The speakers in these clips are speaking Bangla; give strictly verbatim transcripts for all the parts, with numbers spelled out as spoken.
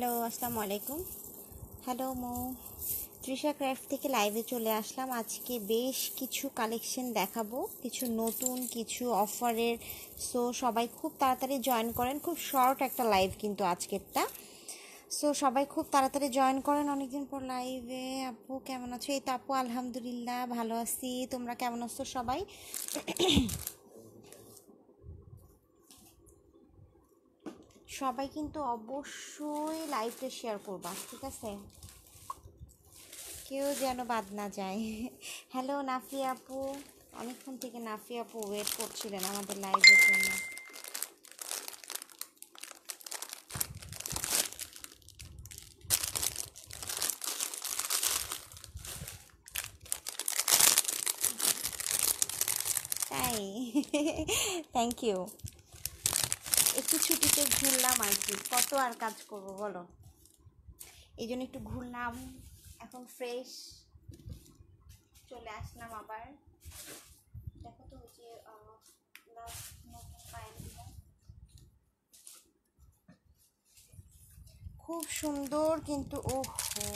হ্যালো, আসসালামু আলাইকুম। হ্যালো মো, তৃষা ক্রাফট থেকে লাইভে চলে আসলাম। আজকে বেশ কিছু কালেকশন দেখাবো, কিছু নতুন, কিছু অফারের। সো সবাই খুব তাড়াতাড়ি জয়েন করেন। খুব শর্ট একটা লাইভ কিন্তু আজকেরটা। সো সবাই খুব তাড়াতাড়ি জয়েন করেন। অনেকদিন পর লাইভে। আপু কেমন আছো? এই তো আপু আলহামদুলিল্লাহ ভালো আছি। তোমরা কেমন আছো সবাই? সবাই কিন্তু অবশ্যই লাইভটা শেয়ার করবা, ঠিক আছে? কেউ যেন বাদ না যায়। হ্যালো নাফিয়া আপু, অনেকক্ষণ থেকে নাফিয়া আপু ওয়েট করছিলেন আমাদের লাইভের জন্য। তাই থ্যাংক ইউ। একটু ছুটিতে ঘুরলাম আর কি, কত আর কাজ করবো বলো, এই জন্য একটু ঘুরলাম। এখন ফ্রেশ চলে আসলাম আবার। দেখো তো যে নতুন পায়েলগুলো খুব সুন্দর কিন্তু, ওহো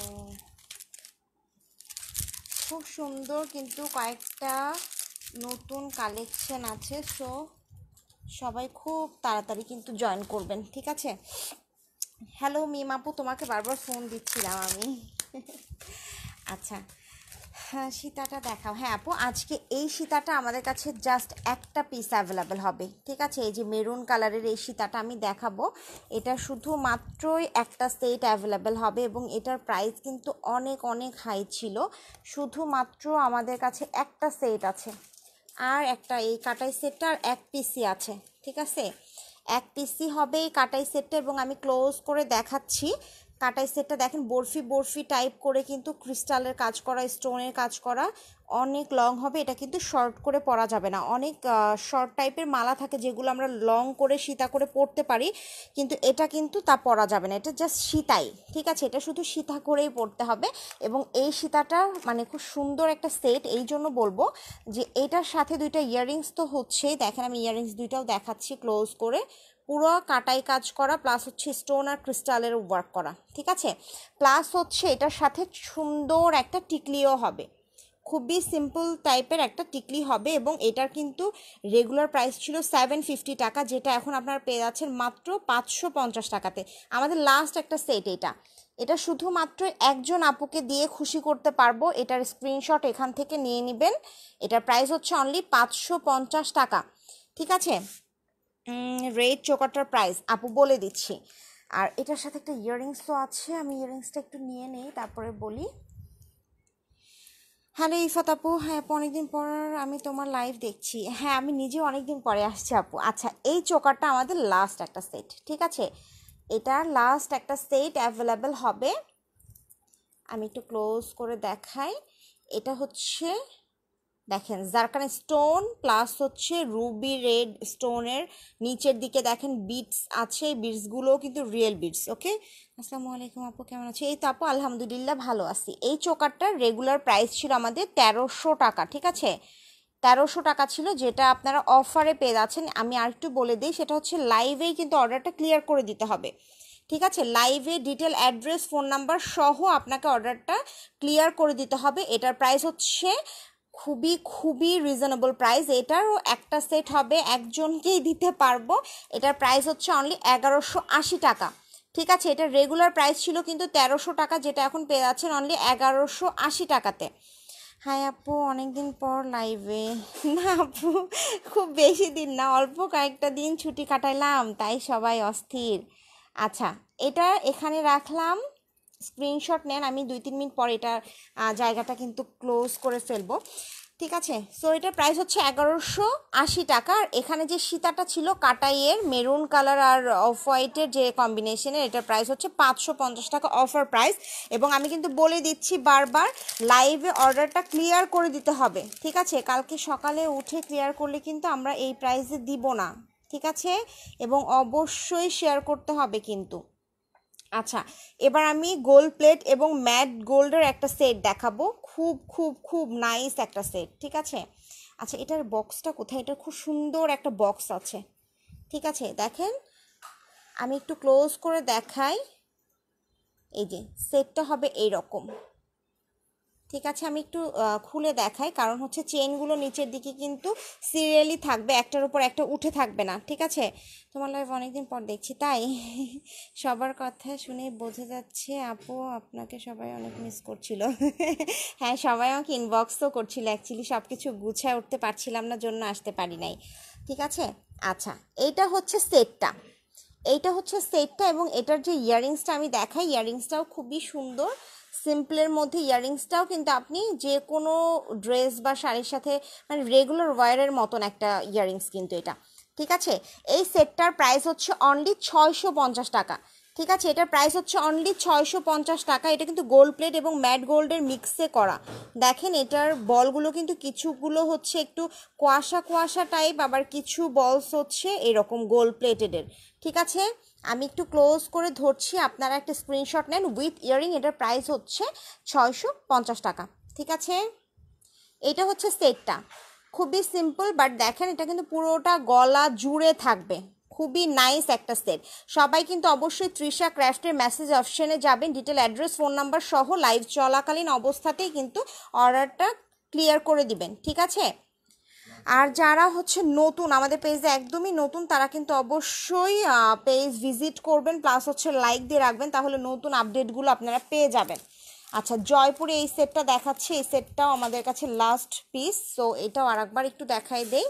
খুব সুন্দর কিন্তু কয়েকটা নতুন কালেকশন আছে। সো সবাই খুব তাড়াতাড়ি কিন্তু জয়েন করবেন, ঠিক আছে? হ্যালো মিম আপু, তোমাকে বারবার ফোন দিচ্ছিলাম আমি। আচ্ছা, হ্যাঁ সীতাটা দেখাও। হ্যাঁ আপু, আজকে এই সীতাটা আমাদের কাছে জাস্ট একটা পিস অ্যাভেলেবেল হবে, ঠিক আছে? এই যে মেরুন কালারের এই সীতাটা আমি দেখাবো, এটা শুধুমাত্রই একটা সেট অ্যাভেলেবেল হবে এবং এটার প্রাইস কিন্তু অনেক অনেক হাই ছিল। শুধুমাত্র আমাদের কাছে একটা সেট আছে, আর একটা এই কাটাই সেটটা আর এক পিসি আছে, ঠিক আছে? এক পিসি হবে এই কাটাই সেটটা এবং আমি ক্লোজ করে দেখাচ্ছি। কাটাই সেটটা দেখেন বরফি বরফি টাইপ করে কিন্তু ক্রিস্টালের কাজ করা, স্টোনের কাজ করা, অনেক লং হবে। এটা কিন্তু শর্ট করে পরা যাবে না। অনেক শর্ট টাইপের মালা থাকে যেগুলো আমরা লং করে সীতা করে পরতে পারি, কিন্তু এটা কিন্তু তা পরা যাবে না। এটা জাস্ট সীতাই, ঠিক আছে? এটা শুধু সীতা করেই পরতে হবে। এবং এই সীতাটা মানে খুব সুন্দর একটা সেট, এই জন্য বলবো যে এটার সাথে দুইটা ইয়াররিংস তো হচ্ছেই। দেখেন আমি ইয়াররিংস দুইটাও দেখাচ্ছি ক্লোজ করে। পুরো কাটাই কাজ করা, প্লাস হচ্ছে স্টোন আর ক্রিস্টালের ওয়ার্ক করা, ঠিক আছে? প্লাস হচ্ছে এটার সাথে সুন্দর একটা টিকলিও হবে, খুবই সিম্পল টাইপের একটা টিকলি হবে। এবং এটার কিন্তু রেগুলার প্রাইস ছিল সেভেন ফিফটি টাকা, যেটা এখন আপনারা পেয়ে যাচ্ছেন মাত্র পাঁচশো পঞ্চাশ টাকাতে। আমাদের লাস্ট একটা সেট এটা। এটা শুধুমাত্র একজন আপুকে দিয়ে খুশি করতে পারবো। এটার স্ক্রিনশট এখান থেকে নিয়ে নেবেন। এটার প্রাইস হচ্ছে অনলি পাঁচশো পঞ্চাশ টাকা, ঠিক আছে? রেড চোকারটার প্রাইস আপু বলে দিচ্ছি। আর এটার সাথে একটা ইয়াররিংসও আছে, আমি ইয়াররিংসটা একটু নিয়ে নেই তারপরে বলি। হ্যালো ইফাত আপু, হ্যাঁ আপু অনেকদিন পর আমি তোমার লাইভ দেখছি। হ্যাঁ আমি নিজেও অনেকদিন পরে আসছি আপু। আচ্ছা, এই চোকারটা আমাদের লাস্ট একটা সেট, ঠিক আছে? এটার লাস্ট একটা সেট অ্যাভেলেবেল হবে। আমি একটু ক্লোজ করে দেখাই। এটা হচ্ছে দেখেন জারকান স্টোন প্লাস হচ্ছে রুবি রেড স্টোনের নিচের দিকে দেখেন বিটস আছে। এই বিটসগুলোও কিন্তু রিয়েল বিটস। ওকে, আসসালামু আলাইকুম আপু, কেমন আছে? এই তো আপু আলহামদুলিল্লাহ ভালো আছি। এই চোকারটার রেগুলার প্রাইস ছিল আমাদের তেরোশো টাকা, ঠিক আছে? তেরোশো টাকা ছিল, যেটা আপনারা অফারে পেয়ে যাচ্ছেন। আমি আর একটু বলে দিই, সেটা হচ্ছে লাইভেই কিন্তু অর্ডারটা ক্লিয়ার করে দিতে হবে, ঠিক আছে? লাইভে ডিটেল অ্যাড্রেস ফোন নাম্বার সহ আপনাকে অর্ডারটা ক্লিয়ার করে দিতে হবে। এটার প্রাইস হচ্ছে খুবই খুবই রিজনেবল প্রাইস। এটারও একটা সেট হবে, একজনকেই দিতে পারবো। এটার প্রাইস হচ্ছে অনলি এগারোশো আশি টাকা, ঠিক আছে? এটার রেগুলার প্রাইস ছিল কিন্তু তেরোশো টাকা, যেটা এখন পেয়ে যাচ্ছেন অনলি এগারোশো আশি টাকাতে। হাই আপু, অনেকদিন পর লাইভে। না আপু, খুব বেশি দিন না, অল্প কয়েকটা দিন ছুটি কাটাইলাম, তাই সবাই অস্থির। আচ্ছা, এটা এখানে রাখলাম, স্ক্রিনশট নেন। আমি দুই তিন মিনিট পর এটা জায়গাটা কিন্তু ক্লোজ করে ফেলবো, ঠিক আছে? সো এটার প্রাইস হচ্ছে এগারোশো আশি টাকা। আর এখানে যে সীতাটা ছিল কাটাইয়ের মেরুন কালার আর অফ হোয়াইটের যে কম্বিনেশনের, এটার প্রাইস হচ্ছে পাঁচশো পঞ্চাশ টাকা অফার প্রাইস। এবং আমি কিন্তু বলে দিচ্ছি বারবার, লাইভে অর্ডারটা ক্লিয়ার করে দিতে হবে, ঠিক আছে? কালকে সকালে উঠে ক্লিয়ার করলে কিন্তু আমরা এই প্রাইসে দিব না, ঠিক আছে? এবং অবশ্যই শেয়ার করতে হবে কিন্তু। আচ্ছা, এবার আমি গোল্ড প্লেট এবং ম্যাট গোল্ডের একটা সেট দেখাবো। খুব খুব খুব নাইস একটা সেট, ঠিক আছে? আচ্ছা, এটার বক্সটা কোথায়? এটার খুব সুন্দর একটা বক্স আছে, ঠিক আছে? দেখেন আমি একটু ক্লোজ করে দেখাই। এই যে সেটটা হবে এইরকম, ঠিক আছে। আমি একটু খুলে দেখাই, কারণ হচ্ছে চেনগুলো নিচের দিকে কিন্তু সিরিয়ালি থাকবে, একটার উপর একটা উঠে থাকবে না, ঠিক আছে। তোমার লাইভ অনেকদিন পর দেখছি, তাই সবার কথা শুনে বোঝা যাচ্ছে আপু আপনাকে সবাই অনেক মিস করছিল। হ্যাঁ, সবাই আমাকে ইনবক্সও করছিল, অ্যাকচুয়ালি সব কিছু গুছায় উঠতে পারছিলাম না, জন্য আসতে পারি নাই, ঠিক আছে। আচ্ছা, এইটা হচ্ছে সেটটা, এইটা হচ্ছে সেটটা এবং এটার যে ইয়াররিংসটা আমি দেখাই, ইয়াররিংসটাও খুবই সুন্দর, সিম্পলের মধ্যে ইয়াররিংসটাও কিন্তু আপনি যে কোনো ড্রেস বা শাড়ির সাথে মানে রেগুলার ওয়্যারের মতন একটা ইয়াররিংস কিন্তু এটা, ঠিক আছে। এই সেটটার প্রাইস হচ্ছে অনলি ছয়শো পঞ্চাশ টাকা, ঠিক আছে। এটার প্রাইস হচ্ছে অনলি ছয়শো পঞ্চাশ টাকা। এটা কিন্তু গোল্ড প্লেট এবং ম্যাট গোল্ডের মিক্সে করা। দেখেন এটার বলগুলো কিন্তু কিছুগুলো হচ্ছে একটু কুয়াশা কুয়াশা টাইপ, আবার কিছু বলস হচ্ছে এরকম গোল্ড প্লেটেডের, ঠিক আছে। আমি একটু ক্লোজ করে ধরছি, আপনারা একটা স্ক্রিনশট নেন উইথ ইয়ারিং। এটার প্রাইস হচ্ছে ছয়শো পঞ্চাশ টাকা, ঠিক আছে। এটা হচ্ছে সেটটা, খুবই সিম্পল, বাট দেখেন এটা কিন্তু পুরোটা গলা জুড়ে থাকবে, খুবই নাইস একটা সেট। সবাই কিন্তু অবশ্যই তৃষা ক্রাফটের মেসেজ অপশনে যাবেন, ডিটেল অ্যাড্রেস ফোন নাম্বার সহ লাইভ চলাকালীন অবস্থাতেই কিন্তু অর্ডারটা ক্লিয়ার করে দিবেন, ঠিক আছে। আর যারা হচ্ছে নতুন, আমাদের পেজে একদমই নতুন, তারা কিন্তু অবশ্যই পেজ ভিজিট করবেন, প্লাস হচ্ছে লাইক দিয়ে রাখবেন, তাহলে নতুন আপডেটগুলো আপনারা পেয়ে যাবেন। আচ্ছা, জয়পুরে এই সেটটা দেখাচ্ছে, এই সেটটাও আমাদের কাছে লাস্ট পিস, সো এটাও আরেকবার একটু দেখাই দেই।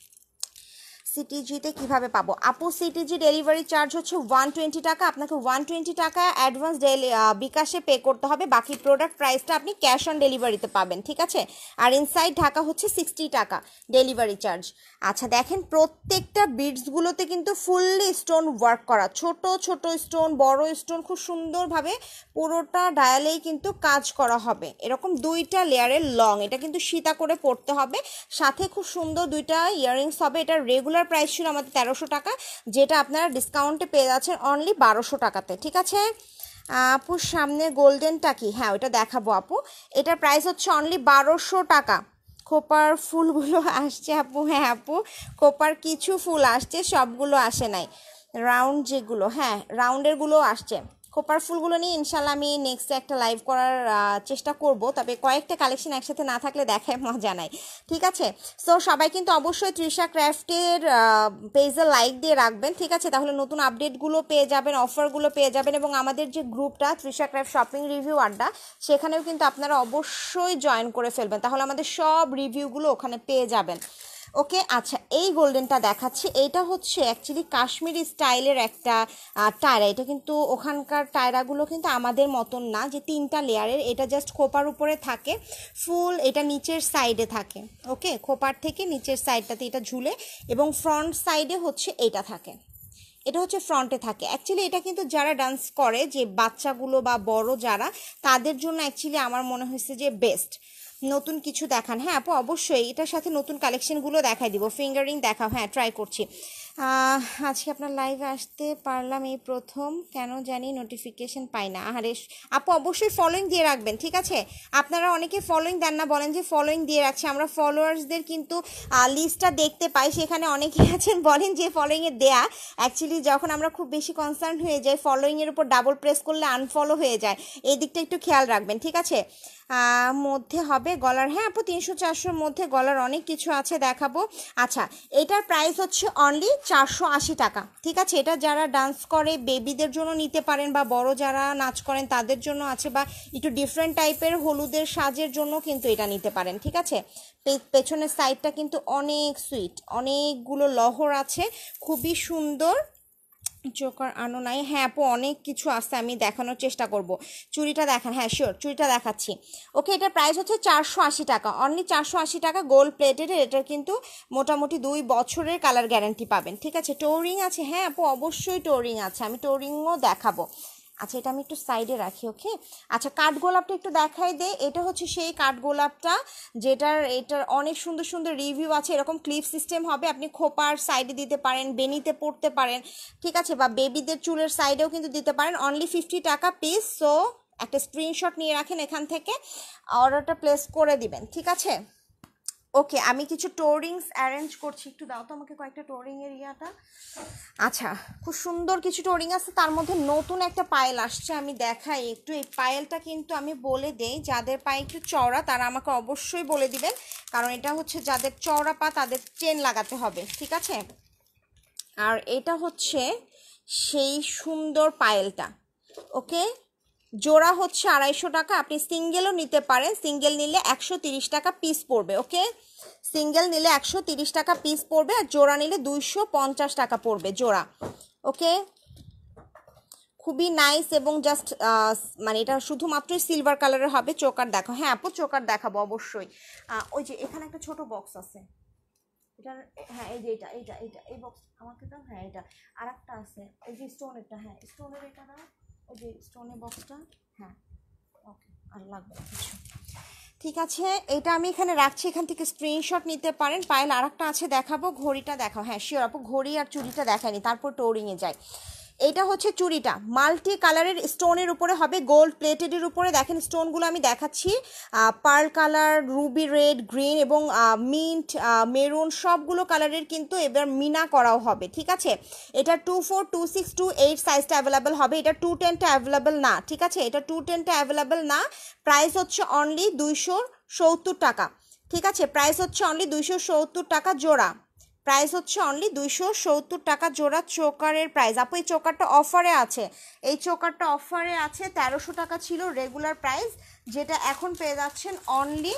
সিটিজিতে কিভাবে পাবো আপু? সিটিজি ডেলিভারি চার্জ হচ্ছে ওয়ান টোয়েন্টি টাকা, আপনাকে ওয়ান টোয়েন্টি টাকা অ্যাডভান্স ডেলি বিকাশে পে করতে হবে, বাকি প্রোডাক্ট প্রাইসটা আপনি ক্যাশ অন ডেলিভারিতে পাবেন, ঠিক আছে। আর ইনসাইড ঢাকা হচ্ছে সিক্সটি টাকা ডেলিভারি চার্জ। আচ্ছা দেখেন প্রত্যেকটা বিডসগুলোতে কিন্তু ফুললি স্টোন ওয়ার্ক করা, ছোট ছোট স্টোন, বড় স্টোন, খুব সুন্দরভাবে পুরোটা ডায়ালেই কিন্তু কাজ করা হবে, এরকম দুইটা লেয়ারের লং। এটা কিন্তু সীতা করে পড়তে হবে, সাথে খুব সুন্দর দুইটা ইয়াররিংস হবে। এটা রেগুলার প্রাইস ছিল আমাদের তেরোশো টাকা, যেটা আপনারা ডিসকাউন্টে পেয়ে যাচ্ছেন অনলি বারোশো টাকাতে, ঠিক আছে। আপুর সামনে গোল্ডেনটা কি? হ্যাঁ ওইটা দেখাবো আপু। এটার প্রাইস হচ্ছে অনলি বারোশো টাকা। খোপার ফুলগুলো আসছে আপু? হ্যাঁ আপু, খোপার কিছু ফুল আসছে, সবগুলো আসে নাই। রাউন্ড যেগুলো, হ্যাঁ রাউন্ডেরগুলো আসছে। খোপার ফুলগুলো নিয়ে ইনশাল্লাহ আমি নেক্সট একটা লাইভ করার চেষ্টা করব, তবে কয়েকটা কালেকশন একসাথে না থাকলে দেখায় মজা নাই, ঠিক আছে। সো সবাই কিন্তু অবশ্যই তৃষা ক্রাফটের পেজে লাইক দিয়ে রাখবেন, ঠিক আছে, তাহলে নতুন আপডেটগুলো পেয়ে যাবেন, অফারগুলো পেয়ে যাবেন, এবং আমাদের যে গ্রুপটা তৃষা ক্রাফট শপিং রিভিউ আড্ডা, সেখানেও কিন্তু আপনারা অবশ্যই জয়েন করে ফেলবেন, তাহলে আমাদের সব রিভিউগুলো ওখানে পেয়ে যাবেন। ওকে, আচ্ছা এই গোল্ডেনটা দেখাচ্ছি, এইটা হচ্ছে অ্যাকচুয়ালি কাশ্মীরি স্টাইলের একটা টায়রা। এটা কিন্তু ওখানকার টায়রাগুলো কিন্তু আমাদের মতন না যে তিনটা লেয়ারের, এটা জাস্ট খোপার উপরে থাকে ফুল, এটা নিচের সাইডে থাকে, ওকে, খোপার থেকে নিচের সাইডটাতে এটা ঝুলে, এবং ফ্রন্ট সাইডে হচ্ছে এইটা থাকে, এটা হচ্ছে ফ্রন্টে থাকে। অ্যাকচুয়ালি এটা কিন্তু যারা ডান্স করে, যে বাচ্চাগুলো বা বড় যারা, তাদের জন্য অ্যাকচুয়ালি আমার মনে হয়েছে যে বেস্ট। নতুন কিছু দেখান। হ্যাঁ আপু অবশ্যই এটার সাথে নতুন কালেকশনগুলো দেখাই দিব, ফিঙ্গারিং দেখাও, হ্যাঁ ট্রাই করছি। আজকে আপনার লাইভে আসতে পারলাম এই প্রথম, কেন জানি নোটিফিকেশন পাই না। আরে আপু অবশ্যই ফলোইং দিয়ে রাখবেন, ঠিক আছে। আপনারা অনেকে ফলোইং দেন না, বলেন যে ফলোইং দিয়ে রাখছি, আমরা ফলোয়ার্সদের কিন্তু লিস্টটা দেখতে পাই, সেখানে অনেকে আছেন বলেন যে ফলোইংয়ে দেয়া, অ্যাকচুয়ালি যখন আমরা খুব বেশি কনসার্ন হয়ে যাই, ফলোইংয়ের উপর ডাবল প্রেস করলে আনফলো হয়ে যায়, এই দিকটা একটু খেয়াল রাখবেন, ঠিক আছে। মধ্যে হবে গলার, হ্যাঁ আপু তিনশো চারশোর মধ্যে গলার অনেক কিছু আছে, দেখাবো। আচ্ছা এটার প্রাইস হচ্ছে অনলি চারশো আশি টাকা, ঠিক আছে। এটা যারা ডান্স করে বেবিদের জন্য নিতে পারেন, বা বড় যারা নাচ করেন তাদের জন্য আছে, বা একটু ডিফারেন্ট টাইপের হলুদের সাজের জন্য কিন্তু এটা নিতে পারেন, ঠিক আছে। পেছনের সাইডটা কিন্তু অনেক সুইট, অনেকগুলো লহর আছে, খুবই সুন্দর। চোকার আনো নাই, হ্যাঁ আপু অনেক কিছু আছে, আমি দেখানোর চেষ্টা করব। চুড়িটা দেখান, হ্যাঁ শিওর চুড়িটা দেখাচ্ছি। ওকে, এটার প্রাইস হচ্ছে চারশো আশি টাকা, অনলি চারশো আশি টাকা, গোল্ড প্লেটেড। এটার কিন্তু মোটামুটি দুই বছরের কালার গ্যারান্টি পাবেন, ঠিক আছে। টোরিং আছে, হ্যাঁ আপু অবশ্যই টোরিং আছে, আমি টোরিংও দেখাবো। আচ্ছা এটা আমি একটু সাইডে রাখি, ওকে। আচ্ছা কাঠগোলাপটা একটু দেখাই দে, এটা হচ্ছে সেই কাঠগোলাপটা যেটার এটার অনেক সুন্দর সুন্দর রিভিউ আছে, এরকম ক্লিপ সিস্টেম হবে, আপনি খোপার সাইডে দিতে পারেন, বেনিতে পড়তে পারেন, ঠিক আছে, বা বেবিদের চুলের সাইডেও কিন্তু দিতে পারেন, অনলি ফিফটি টাকা পিস। সো একটা স্ক্রিনশট নিয়ে রাখেন, এখান থেকে অর্ডারটা প্লেস করে দিবেন, ঠিক আছে। ওকে, আমি কিছু টোরিংস অ্যারেঞ্জ করছি, একটু দাও তো আমাকে কয়েকটা টোরিং এর ইয়াটা। আচ্ছা, খুব সুন্দর কিছু টোরিং আছে, তার মধ্যে নতুন একটা পায়েল আসছে, আমি দেখাই একটু। এই পায়েলটা কিন্তু আমি বলে দেই, যাদের পায়ে একটু চওড়া তারা আমাকে অবশ্যই বলে দিবেন, কারণ এটা হচ্ছে যাদের চওড়া পা তাদের চেন লাগাতে হবে, ঠিক আছে। আর এটা হচ্ছে সেই সুন্দর পায়েলটা, ওকে। জোড়া হচ্ছে আড়াইশো টাকা, আপনি সিঙ্গেলও নিতে পারেন, সিঙ্গেল নিলে একশো তিরিশ টাকা পিস পড়বে, ওকে। সিঙ্গেল নিলে একশো তিরিশ টাকা পিস পড়বে, আর জোড়া নিলে দুইশো পঞ্চাশ টাকা পড়বে জোড়া, ওকে। খুবই নাইস এবং জাস্ট মানে এটা শুধুমাত্র সিলভার কালারের হবে। চোকার দেখো, হ্যাঁ আপু চোকার দেখাবো অবশ্যই। ওই যে এখানে একটা ছোট বক্স আছে, এটা হ্যাঁ এই যে এটা এইটা এইটা এই বক্স আমাকে দাও, হ্যাঁ এটা আর একটা আছে, এই যে স্টোনেরটা, হ্যাঁ স্টোনের এটা দাও, ওই যে স্টোনের বক্সটা, হ্যাঁ ওকে আর লাগবে না কিছু, ঠিক আছে। এটা আমি এখানে রাখছি, এখান থেকে স্ক্রিনশট নিতে পারেন। পায়েল আর একটা আছে দেখাবো, ঘড়িটা দেখাও, হ্যাঁ শিওর আপু, ঘড়ি আর চুড়িটা দেখায়নি, তারপর টোরিংয়ে যায়। এটা হচ্ছে চুড়িটা মাল্টি কালারের স্টোনের উপরে হবে, গোল্ড প্লেটেডের উপরে। দেখেন স্টোনগুলো আমি দেখাচ্ছি, pearl colour, ruby red, green এবং মিন্ট, মেরুন সবগুলো কালারের কিন্তু এবার মিনা করাও হবে, ঠিক আছে। এটা two four two six two eight সাইজটা অ্যাভেলেবেল হবে, এটা টু টেনটা অ্যাভেলেবেল না, ঠিক আছে। এটা টু টেনটা অ্যাভেলেবেল না, প্রাইস হচ্ছে অনলি দুইশো সত্তর টাকা, ঠিক আছে। প্রাইস হচ্ছে অনলি দুইশো সত্তর টাকা জোড়া, প্রাইস হচ্ছে অনলি দুইশো সত্তর টাকা জোড়া চোকারের প্রাইস। আপু এই চোকারটা অফারে আছে, এই চোকারটা অফারে আছে, তেরোশো টাকা ছিল রেগুলার প্রাইস, যেটা এখন পেয়ে যাচ্ছেন অনলি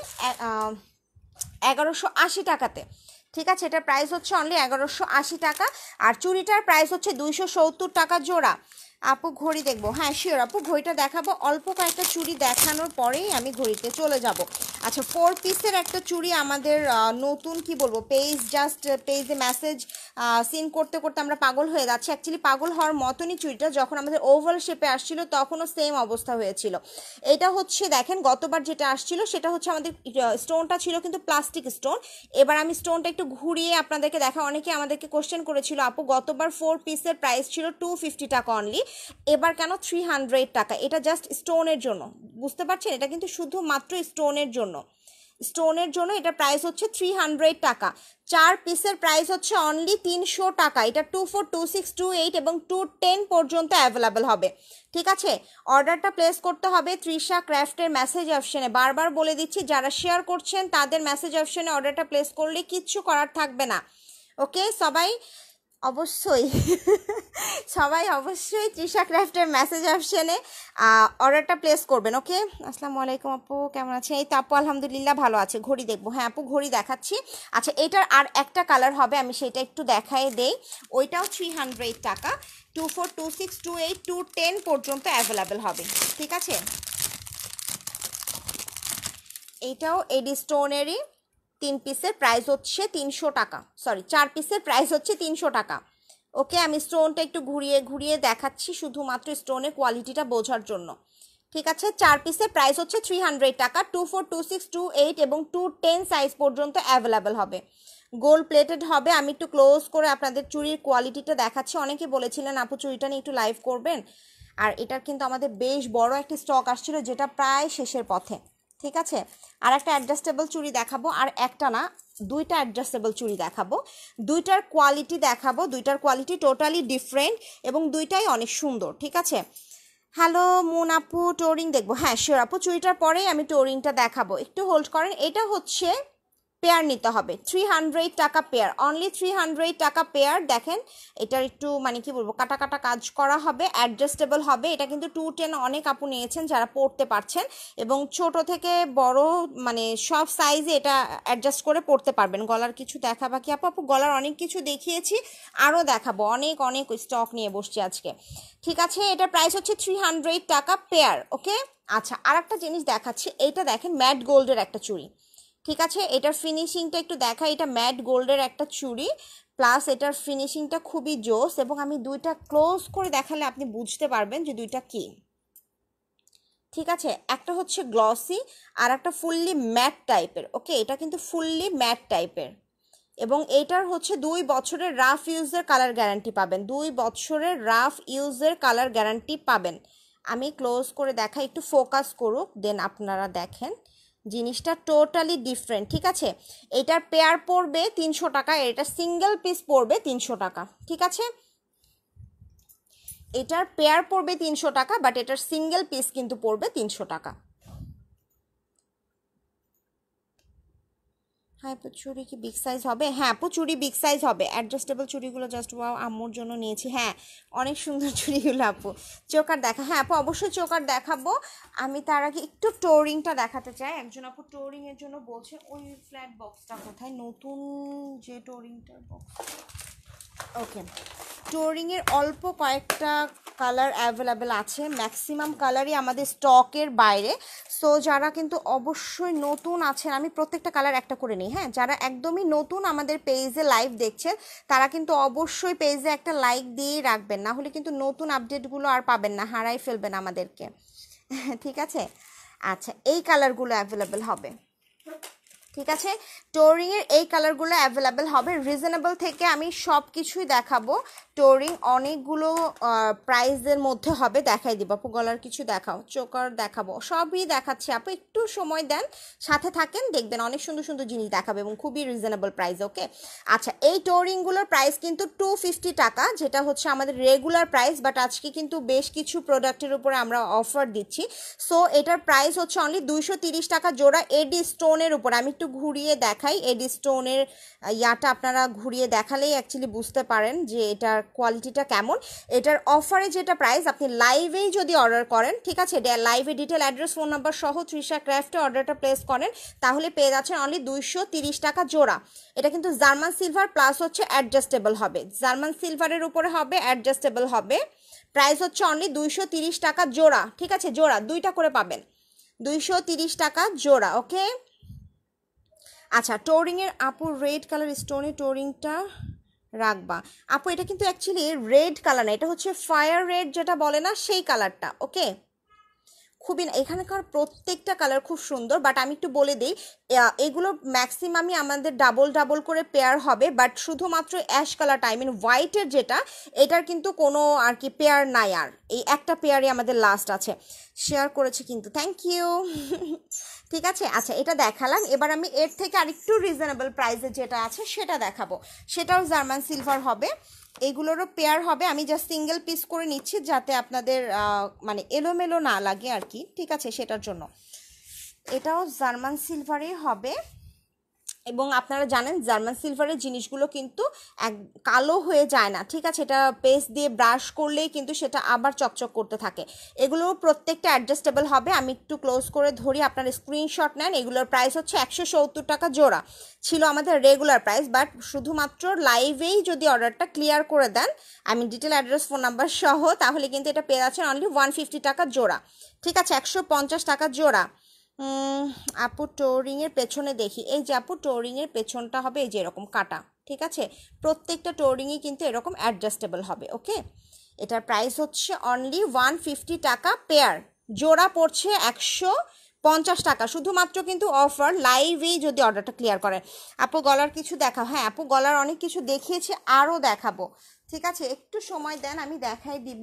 এগারোশো আশি টাকাতে, ঠিক আছে। এটার প্রাইস হচ্ছে অনলি এগারোশো আশি টাকা, আর চুড়িটার প্রাইস হচ্ছে দুইশো সত্তর টাকা জোড়া। আপু ঘড়ি দেখবো, হ্যাঁ শিওর আপু ঘড়িটা দেখাবো, অল্প কয়েকটা চুড়ি দেখানোর পরেই আমি ঘড়িতে চলে যাব। আচ্ছা, ফোর পিসের একটা চুড়ি আমাদের নতুন, কি বলবো, পেজ জাস্ট পেজে মেসেজ সিন করতে করতে আমরা পাগল হয়ে যাচ্ছি। অ্যাকচুয়ালি পাগল হওয়ার মতনই চুড়িটা, যখন আমাদের ওভাল শেপে আসছিল তখনও সেম অবস্থা হয়েছিল। এটা হচ্ছে দেখেন গতবার যেটা আসছিল সেটা হচ্ছে আমাদের স্টোনটা ছিল কিন্তু প্লাস্টিক স্টোন, এবার আমি স্টোনটা একটু ঘুরিয়ে আপনাদেরকে দেখা। অনেকে আমাদেরকে কোশ্চেন করেছিল আপু গতবার ফোর পিসের প্রাইস ছিল টু ফিফটি টাকা অনলি, এবার কেন থ্রি হান্ড্রেড টাকা? এটা জাস্ট স্টোনের জন্য, বুঝতে পারছেন, এটা কিন্তু শুধুমাত্র স্টোনের জন্য, স্টোনের জন্য এটা প্রাইস হচ্ছে থ্রি হান্ড্রেড টাকা। চার পিসের প্রাইস হচ্ছে অনলি তিনশো টাকা। এটা two four two six two eight এবং টু টেন পর্যন্ত অ্যাভেলেবেল হবে, ঠিক আছে। অর্ডারটা প্লেস করতে হবে তৃষা ক্রাফটের মেসেজ অপশনে, বারবার বলে দিচ্ছি যারা শেয়ার করছেন তাদের মেসেজ অপশনে অর্ডারটা প্লেস করলে কিচ্ছু করার থাকবে না, ওকে। সবাই অবশ্যই সবাই অবশ্যই তৃষা ক্রাফটের মেসেজ অপশনে অর্ডারটা প্লেস করবেন, ওকে। আসসালামু আলাইকুম আপু, কেমন আছেন? এই তো আপু আলহামদুলিল্লাহ ভালো আছে। ঘড়ি দেখবো, হ্যাঁ আপু ঘড়ি দেখাচ্ছি। আচ্ছা, এটার আর একটা কালার হবে, আমি সেটা একটু দেখাই দেই, ওইটাও থ্রি হান্ড্রেড টাকা, two four two six two eight two ten পর্যন্ত অ্যাভেলেবেল হবে, ঠিক আছে। এইটাও এডি স্টোনেরই, তিন পিসের প্রাইস হচ্ছে তিনশো টাকা, সরি চার পিসের প্রাইস হচ্ছে তিনশো টাকা, ওকে। আমি স্টোনটা একটু ঘুরিয়ে ঘুরিয়ে দেখাচ্ছি শুধুমাত্র স্টোনের কোয়ালিটিটা বোঝার জন্য, ঠিক আছে। চার পিসের প্রাইস হচ্ছে থ্রি হান্ড্রেড টাকা, two four two six two eight এবং টু টেন সাইজ পর্যন্ত অ্যাভেলেবেল হবে, গোল্ড প্লেটেড হবে। আমি একটু ক্লোজ করে আপনাদের চুড়ির কোয়ালিটিটা দেখাচ্ছি। অনেকে বলেছিলেন আপু চুড়িটা নিয়ে একটু লাইভ করবেন, আর এটার কিন্তু আমাদের বেশ বড় একটা স্টক আসছিল যেটা প্রায় শেষের পথে, ঠিক আছে। আর একটা অ্যাডজাস্টেবল চুড়ি দেখাবো, আর একটা না দুইটা অ্যাডজাস্টেবল চুড়ি দেখাবো, দুইটার কোয়ালিটি দেখাবো, দুইটার কোয়ালিটি টোটালি ডিফারেন্ট এবং দুইটাই অনেক সুন্দর, ঠিক আছে। হ্যালো মুন আপু, টোরিং দেখবো, হ্যাঁ শিওর আপু চুড়িটার পরেই আমি টোরিংটা দেখাবো, একটু হোল্ড করেন। এটা হচ্ছে পেয়ার নিতে হবে, থ্রি হান্ড্রেড টাকা পেয়ার, অনলি থ্রি হান্ড্রেড টাকা পেয়ার। দেখেন এটার একটু মানে কি বলবো কাটা কাটা কাজ করা হবে, অ্যাডজাস্টেবল হবে। এটা কিন্তু টু টেন অনেক আপু নিয়েছেন যারা পড়তে পারছেন, এবং ছোট থেকে বড় মানে সব সাইজে এটা অ্যাডজাস্ট করে পড়তে পারবেন। গলার কিছু দেখা বাকি আপু, আপু গলার অনেক কিছু দেখিয়েছি, আরও দেখাবো, অনেক অনেক স্টক নিয়ে বসছি আজকে, ঠিক আছে। এটার প্রাইস হচ্ছে থ্রি হান্ড্রেড টাকা পেয়ার, ওকে। আচ্ছা, আর একটা জিনিস দেখাচ্ছি, এইটা দেখেন ম্যাট গোল্ডের একটা চুড়ি, ঠিক আছে। এটার ফিনিশিংটা একটু দেখা, এটা ম্যাট গোল্ডের একটা চুড়ি, প্লাস এটার ফিনিশিংটা খুবই জোস, এবং আমি দুইটা ক্লোজ করে দেখালে আপনি বুঝতে পারবেন যে দুইটা কি, ঠিক আছে। একটা হচ্ছে গ্লসি আর একটা ফুললি ম্যাট টাইপের, ওকে। এটা কিন্তু ফুললি ম্যাট টাইপের, এবং এইটার হচ্ছে দুই বছরের রাফ ইউজের কালার গ্যারান্টি পাবেন, দুই বছরের রাফ ইউজের কালার গ্যারান্টি পাবেন। আমি ক্লোজ করে দেখা, একটু ফোকাস করুক, দেন আপনারা দেখেন জিনিসটা টোটালি ডিফারেন্ট, ঠিক আছে। এটার পেয়ার পড়বে তিনশো টাকা, এটা সিঙ্গেল পিস পড়বে তিনশো টাকা, ঠিক আছে। এটার পেয়ার পড়বে তিনশো টাকা, বাট এটার সিঙ্গেল পিস কিন্তু পড়বে তিনশো টাকা। হ্যাঁ আপু চুড়ি কি বিগ সাইজ হবে? হ্যাঁ আপু চুড়ি বিগ সাইজ হবে, অ্যাডজাস্টেবল চুড়িগুলো জাস্ট ওয়াও, আম্মুর জন্য নিয়েছি। হ্যাঁ অনেক সুন্দর চুড়িগুলো আপু। চোকার দেখা, হ্যাঁ আপু অবশ্যই চোকার দেখাবো। আমি তার আগে একটু টোরিংটা দেখাতে চাই। একজন আপু টোরিংয়ের জন্য বলছে ওই ফ্ল্যাট বক্সটা কোথায়, নতুন যে টোরিংটার বক্স। ওকে, টোরিংয়ের অল্প কয়েকটা কালার অ্যাভেলেবেল আছে, ম্যাক্সিমাম কালারই আমাদের স্টকের বাইরে। সো যারা কিন্তু অবশ্যই নতুন আছেন, আমি প্রত্যেকটা কালার একটা করে নিই। হ্যাঁ, যারা একদমই নতুন আমাদের পেজে লাইভ দেখছেন তারা কিন্তু অবশ্যই পেজে একটা লাইক দিয়েই রাখবেন, না হলে কিন্তু নতুন আপডেটগুলো আর পাবেন না, হারাই ফেলবেন আমাদেরকে। ঠিক আছে, আচ্ছা এই কালারগুলো অ্যাভেলেবেল হবে, ঠিক আছে। টোরিংয়ের এই কালারগুলো অ্যাভেলেবেল হবে। রিজনেবল থেকে আমি সব কিছুই দেখাবো। টোরিং অনেকগুলো প্রাইসের মধ্যে হবে, দেখাই দিব আপু। গলার কিছু দেখাও, চোকার দেখাবো, সবই দেখাচ্ছি আপু, একটু সময় দেন, সাথে থাকেন, দেখবেন অনেক সুন্দর সুন্দর জিনিস দেখাবে এবং খুবই রিজনেবল প্রাইস। ওকে, আচ্ছা এই টোরিংগুলোর প্রাইস কিন্তু টু ফিফটি টাকা, যেটা হচ্ছে আমাদের রেগুলার প্রাইস, বাট আজকে কিন্তু বেশ কিছু প্রোডাক্টের উপরে আমরা অফার দিচ্ছি। সো এটার প্রাইস হচ্ছে অনলি দুইশো তিরিশ টাকা জোড়া, এডি স্টোনের উপর। আমি একটু ঘুরিয়ে দেখাই, এডি স্টোনের ইয়াটা আপনারা ঘুরিয়ে দেখালেই অ্যাকচুয়ালি বুঝতে পারেন যে এটার কোয়ালিটিটা কেমন। এটার অফারে যেটা প্রাইস, আপনি লাইভেই যদি অর্ডার করেন, ঠিক আছে, লাইভে ডিটেল অ্যাড্রেস ফোন নাম্বার সহ তৃষা ক্রাফটে অর্ডারটা প্লেস করেন, তাহলে পেয়ে যাচ্ছেন অনলি দুইশো তিরিশ টাকা জোড়া। এটা কিন্তু জার্মান সিলভার প্লাস হচ্ছে অ্যাডজাস্টেবল হবে, জার্মান সিলভারের উপরে হবে, অ্যাডজাস্টেবল হবে। প্রাইস হচ্ছে অনলি দুইশো তিরিশ টাকা জোড়া, ঠিক আছে, জোড়া দুইটা করে পাবেন, দুইশো তিরিশ টাকা জোড়া। ওকে, আচ্ছা টোরিংয়ের আপু রেড কালার স্টোনের টোরিংটা রাখবা আপু। এটা কিন্তু অ্যাকচুয়ালি রেড কালার না, এটা হচ্ছে ফায়ার রেড যেটা বলে না, সেই কালারটা। ওকে, খুবই, এখানকার প্রত্যেকটা কালার খুব সুন্দর, বাট আমি একটু বলে দিই এগুলো ম্যাক্সিমামই আমাদের ডাবল ডাবল করে পেয়ার হবে, বাট শুধুমাত্র অ্যাশ কালারটা, আই মিন হোয়াইটের যেটা, এটার কিন্তু কোনো আর কি পেয়ার নাই, আর এই একটা পেয়ারই আমাদের লাস্ট আছে। শেয়ার করেছে কিন্তু, থ্যাংক ইউ। ঠিক আছে, আচ্ছা এটা দেখালাম, এবার আমি এর থেকে আরেকটু রিজনেবল প্রাইসে যেটা আছে সেটা দেখাবো, সেটাও জার্মান সিলভার হবে, এগুলোরও পেয়ার হবে। আমি জাস্ট সিঙ্গেল পিস করে নিচ্ছি যাতে আপনাদের মানে এলোমেলো না লাগে আর কি, ঠিক আছে, সেটার জন্য। এটাও জার্মান সিলভারই হবে, এবং আপনারা জানেন জার্মান সিলভারের জিনিসগুলো কিন্তু এক কালো হয়ে যায় না, ঠিক আছে, এটা পেস্ট দিয়ে ব্রাশ করলেই কিন্তু সেটা আবার চকচক করতে থাকে। এগুলো প্রত্যেকটা অ্যাডজাস্টেবল হবে। আমি একটু ক্লোজ করে ধরি, আপনার স্ক্রিনশট নেন। এগুলোর প্রাইস হচ্ছে একশো সত্তর টাকা জোড়া, ছিল আমাদের রেগুলার প্রাইস, বাট শুধুমাত্র লাইভেই যদি অর্ডারটা ক্লিয়ার করে দেন, আমি ডিটেল অ্যাড্রেস ফোন নাম্বার সহ, তাহলে কিন্তু এটা পেয়ে যাচ্ছেন অনলি ওয়ান ফিফটি টাকা জোড়া, ঠিক আছে, একশো পঞ্চাশ টাকা জোড়া। আপু টোরিংয়ের পেছনে দেখি, এই যে আপু টোরিংয়ের পেছনটা হবে এই যে এরকম কাটা, ঠিক আছে, প্রত্যেকটা টোরিংই কিন্তু এরকম অ্যাডজাস্টেবল হবে। ওকে, এটার প্রাইস হচ্ছে অনলি ওয়ান ফিফটি টাকা পেয়ার, জোড়া পড়ছে একশো পঞ্চাশ টাকা, শুধুমাত্র কিন্তু অফার লাইভেই যদি অর্ডারটা ক্লিয়ার করেন। আপু গলার কিছু দেখাও, হ্যাঁ আপু গলার অনেক কিছু দেখিয়েছি, আরও দেখাবো, ঠিক আছে, একটু সময় দেন আমি দেখাই দিব।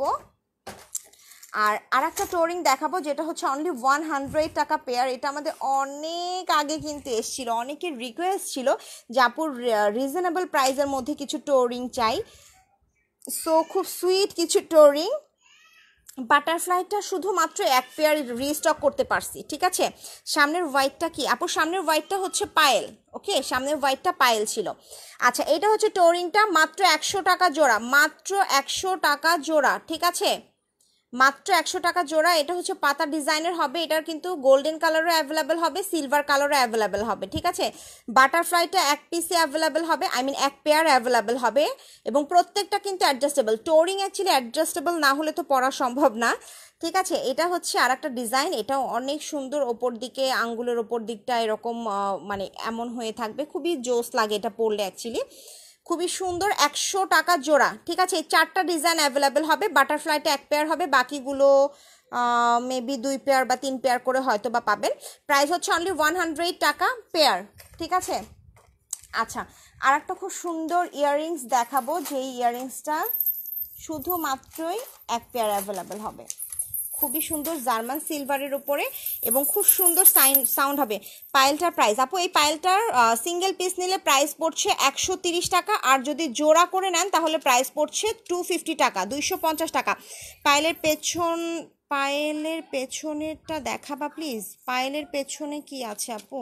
আর আর একটা টোরিং দেখাবো যেটা হচ্ছে অনলি ওয়ান হান্ড্রেড টাকা পেয়ার, এটা আমাদের অনেক আগে কিন্তু এসেছিলো, অনেকের রিকোয়েস্ট ছিল যে আপুর রিজনেবল প্রাইসের মধ্যে কিছু টোরিং চাই। সো খুব সুইট কিছু টোরিং, বাটারফ্লাইটা শুধুমাত্র এক পেয়ার রিস্টক করতে পারছি, ঠিক আছে। সামনের হোয়াইটটা কি আপু? সামনের হোয়াইটটা হচ্ছে পায়েল। ওকে, সামনের হোয়াইটটা পায়েল ছিল। আচ্ছা এটা হচ্ছে টোরিংটা, মাত্র একশো টাকা জোড়া, মাত্র একশো টাকা জোড়া, ঠিক আছে, মাত্র একশো টাকা জোড়া। এটা হচ্ছে পাতা ডিজাইনের হবে, এটার কিন্তু গোল্ডেন কালারও অ্যাভেলেবেল হবে, সিলভার কালারও অ্যাভেলেবেল হবে, ঠিক আছে। বাটারফ্লাইটা এক পিসে অ্যাভেলেবেল হবে, আই মিন এক পেয়ার অ্যাভেলেবেল হবে, এবং প্রত্যেকটা কিন্তু অ্যাডজাস্টেবল। টোরিং অ্যাকচুয়ালি অ্যাডজাস্টেবল না হলে তো পরা সম্ভব না, ঠিক আছে। এটা হচ্ছে আর একটা ডিজাইন, এটাও অনেক সুন্দর, ওপর দিকে আঙ্গুলের ওপর দিকটা এরকম মানে এমন হয়ে থাকবে, খুবই জোস লাগে এটা পরলে অ্যাকচুয়ালি, খুবই সুন্দর, একশো টাকা জোড়া, ঠিক আছে। এই চারটা ডিজাইন অ্যাভেলেবেল হবে, বাটারফ্লাইটা এক পেয়ার হবে, বাকিগুলো মেবি দুই পেয়ার বা তিন পেয়ার করে হয়তো বা পাবেন। প্রাইস হচ্ছে অনলি ওয়ান হান্ড্রেড টাকা পেয়ার, ঠিক আছে। আচ্ছা আর একটা খুব সুন্দর ইয়াররিংস দেখাবো, যেই ইয়াররিংসটা শুধুমাত্রই এক পেয়ার অ্যাভেলেবেল হবে, খুবই সুন্দর জার্মান সিলভারের উপরে এবং খুব সুন্দর সাইন সাউন্ড হবে। পায়েলটার প্রাইস আপু, এই পায়েলটার সিঙ্গেল পিস নিলে প্রাইস পড়ছে একশো তিরিশ টাকা, আর যদি জোড়া করে নেন তাহলে প্রাইস পড়ছে টু ফিফটি টাকা, দুইশো পঞ্চাশ টাকা। পায়েলের পেছন পায়েলের পেছনেরটা দেখাবা প্লিজ। পায়েলের পেছনে কি আছে আপু?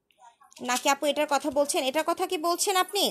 নাকি আপু এটার কথা বলছেন? এটার কথা কি বলছেন আপনি?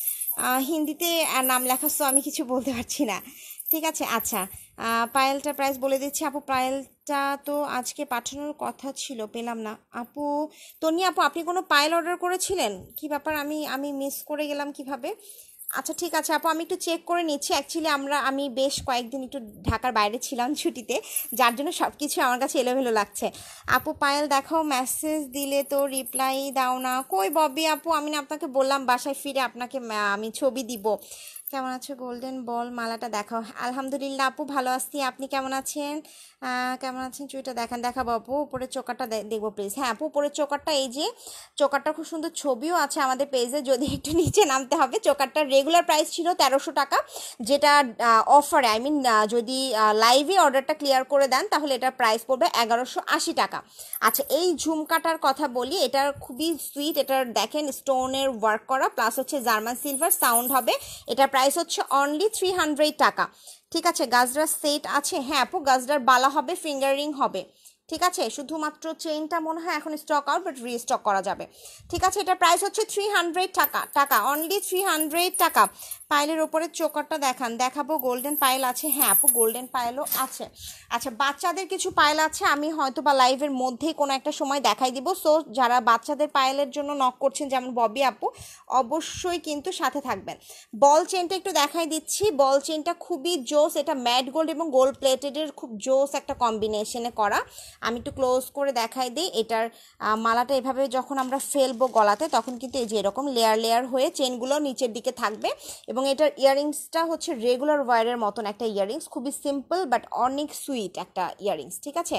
হিন্দিতে নাম লেখা, সো আমি কিছু বলতে পারছি না। ঠিক আছে, আচ্ছা পায়েলটা প্রাইস বলে দিচ্ছি আপু। পায়েলটা তো আজকে পাঠানোর কথা ছিল, পেলাম না আপু। তনি আপু, আপনি কোনো পায়েল অর্ডার করেছিলেন? কি ব্যাপার, আমি আমি মিস করে গেলাম কিভাবে? আচ্ছা ঠিক আছে আপু, আমি একটু চেক করে নিচ্ছি। অ্যাকচুয়ালি আমরা আমি বেশ কয়েকদিন একটু ঢাকার বাইরে ছিলাম ছুটিতে, যার জন্য সব কিছু আমার কাছে এলোমেলো লাগছে। আপু পায়েল দেখাও, মেসেজ দিলে তো রিপ্লাই দাও না। কই ববি আপু, আমি না আপনাকে বললাম বাসায় ফিরে আপনাকে আমি ছবি দিব। কেমন আছো? গোল্ডেন বল মালাটা দেখাও। আলহামদুলিল্লাহ আপু ভালো আছি, আপনি কেমন আছেন? কেমন আছেন? চুইটা দেখান, দেখাবো আপু। উপরের চোকারটা দেখবো প্লিজ। হ্যাঁ আপু, উপরের চোকারটা এই যে চোকারটা খুব সুন্দর ছবিও আছে আমাদের পেজে, যদি একটু নিচে নামতে হবে। চোকারটার রেগুলার প্রাইস ছিল তেরোশো টাকা, যেটা অফারে আই মিন যদি লাইভে অর্ডারটা ক্লিয়ার করে দেন তাহলে এটার প্রাইস পড়বে এগারোশো আশি টাকা। আচ্ছা এই ঝুমকাটার কথা বলি, এটার খুবই সুইট, এটার দেখেন স্টোনের ওয়ার্ক করা, প্লাস হচ্ছে জার্মান সিলভার সাউন্ড হবে। এটার প্রাইস হচ্ছে অনলি থ্রি হান্ড্রেড টাকা। ঠিক আছে, গাজরার সেট আছে। হ্যাঁ আপু, গাজরার বালা হবে, ফিঙ্গার রিং হবে। ঠিক আছে, শুধুমাত্র চেইনটা মনে হয় এখন স্টক আউট, বাট রিস্টক করা যাবে। ঠিক আছে, এটার প্রাইস হচ্ছে থ্রি হান্ড্রেড টাকা টাকা অনলি থ্রি হান্ড্রেড টাকা। পায়েলের ওপরে চোকারটা দেখান, দেখাবো। গোল্ডেন পায়েল আছে? হ্যাঁ আপু, গোল্ডেন পায়েলও আছে। আচ্ছা বাচ্চাদের কিছু পায়েল আছে, আমি হয়তো বা লাইভের মধ্যেই কোনো একটা সময় দেখাই দিব। সো যারা বাচ্চাদের পায়েলের জন্য নক করছেন, যেমন ববি আপু, অবশ্যই কিন্তু সাথে থাকবেন। বল চেনটা একটু দেখাই দিচ্ছি। বল চেনটা খুবই জোস, এটা ম্যাট গোল্ড এবং গোল্ড প্লেটেডের খুব জোস একটা কম্বিনেশনে করা। আমি একটু ক্লোজ করে দেখাই দিই। এটার মালাটা এভাবে যখন আমরা ফেলবো গলাতে, তখন কিন্তু এই যে এরকম লেয়ার লেয়ার হয়ে চেনগুলো নিচের দিকে থাকবে। এবং এটার ইয়াররিংসটা হচ্ছে রেগুলার ওয়ারের মতন একটা ইয়াররিংস, খুবই সিম্পল বাট অনেক সুইট একটা ইয়াররিংস। ঠিক আছে,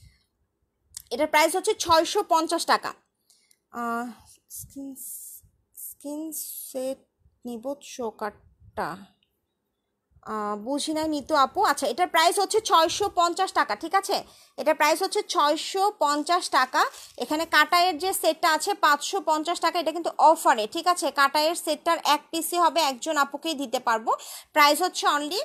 এটার প্রাইস হচ্ছে ছয়শো পঞ্চাশ টাকা। স্কিন স্কিন সেট নিব, চোকারটা বুঝি নাই নিতু আপু। আচ্ছা এটার প্রাইস হচ্ছে ছয়শো পঞ্চাশ টাকা। ঠিক আছে, এটার প্রাইস হচ্ছে ছয়শো পঞ্চাশ টাকা। এখানে কাটায়ের যে সেটটা আছে পাঁচশো পঞ্চাশ টাকা, এটা কিন্তু অফারে। ঠিক আছে, কাটায়ের সেটটার এক পিসই হবে, একজন আপুকেই দিতে পারবো। প্রাইস হচ্ছে অনলি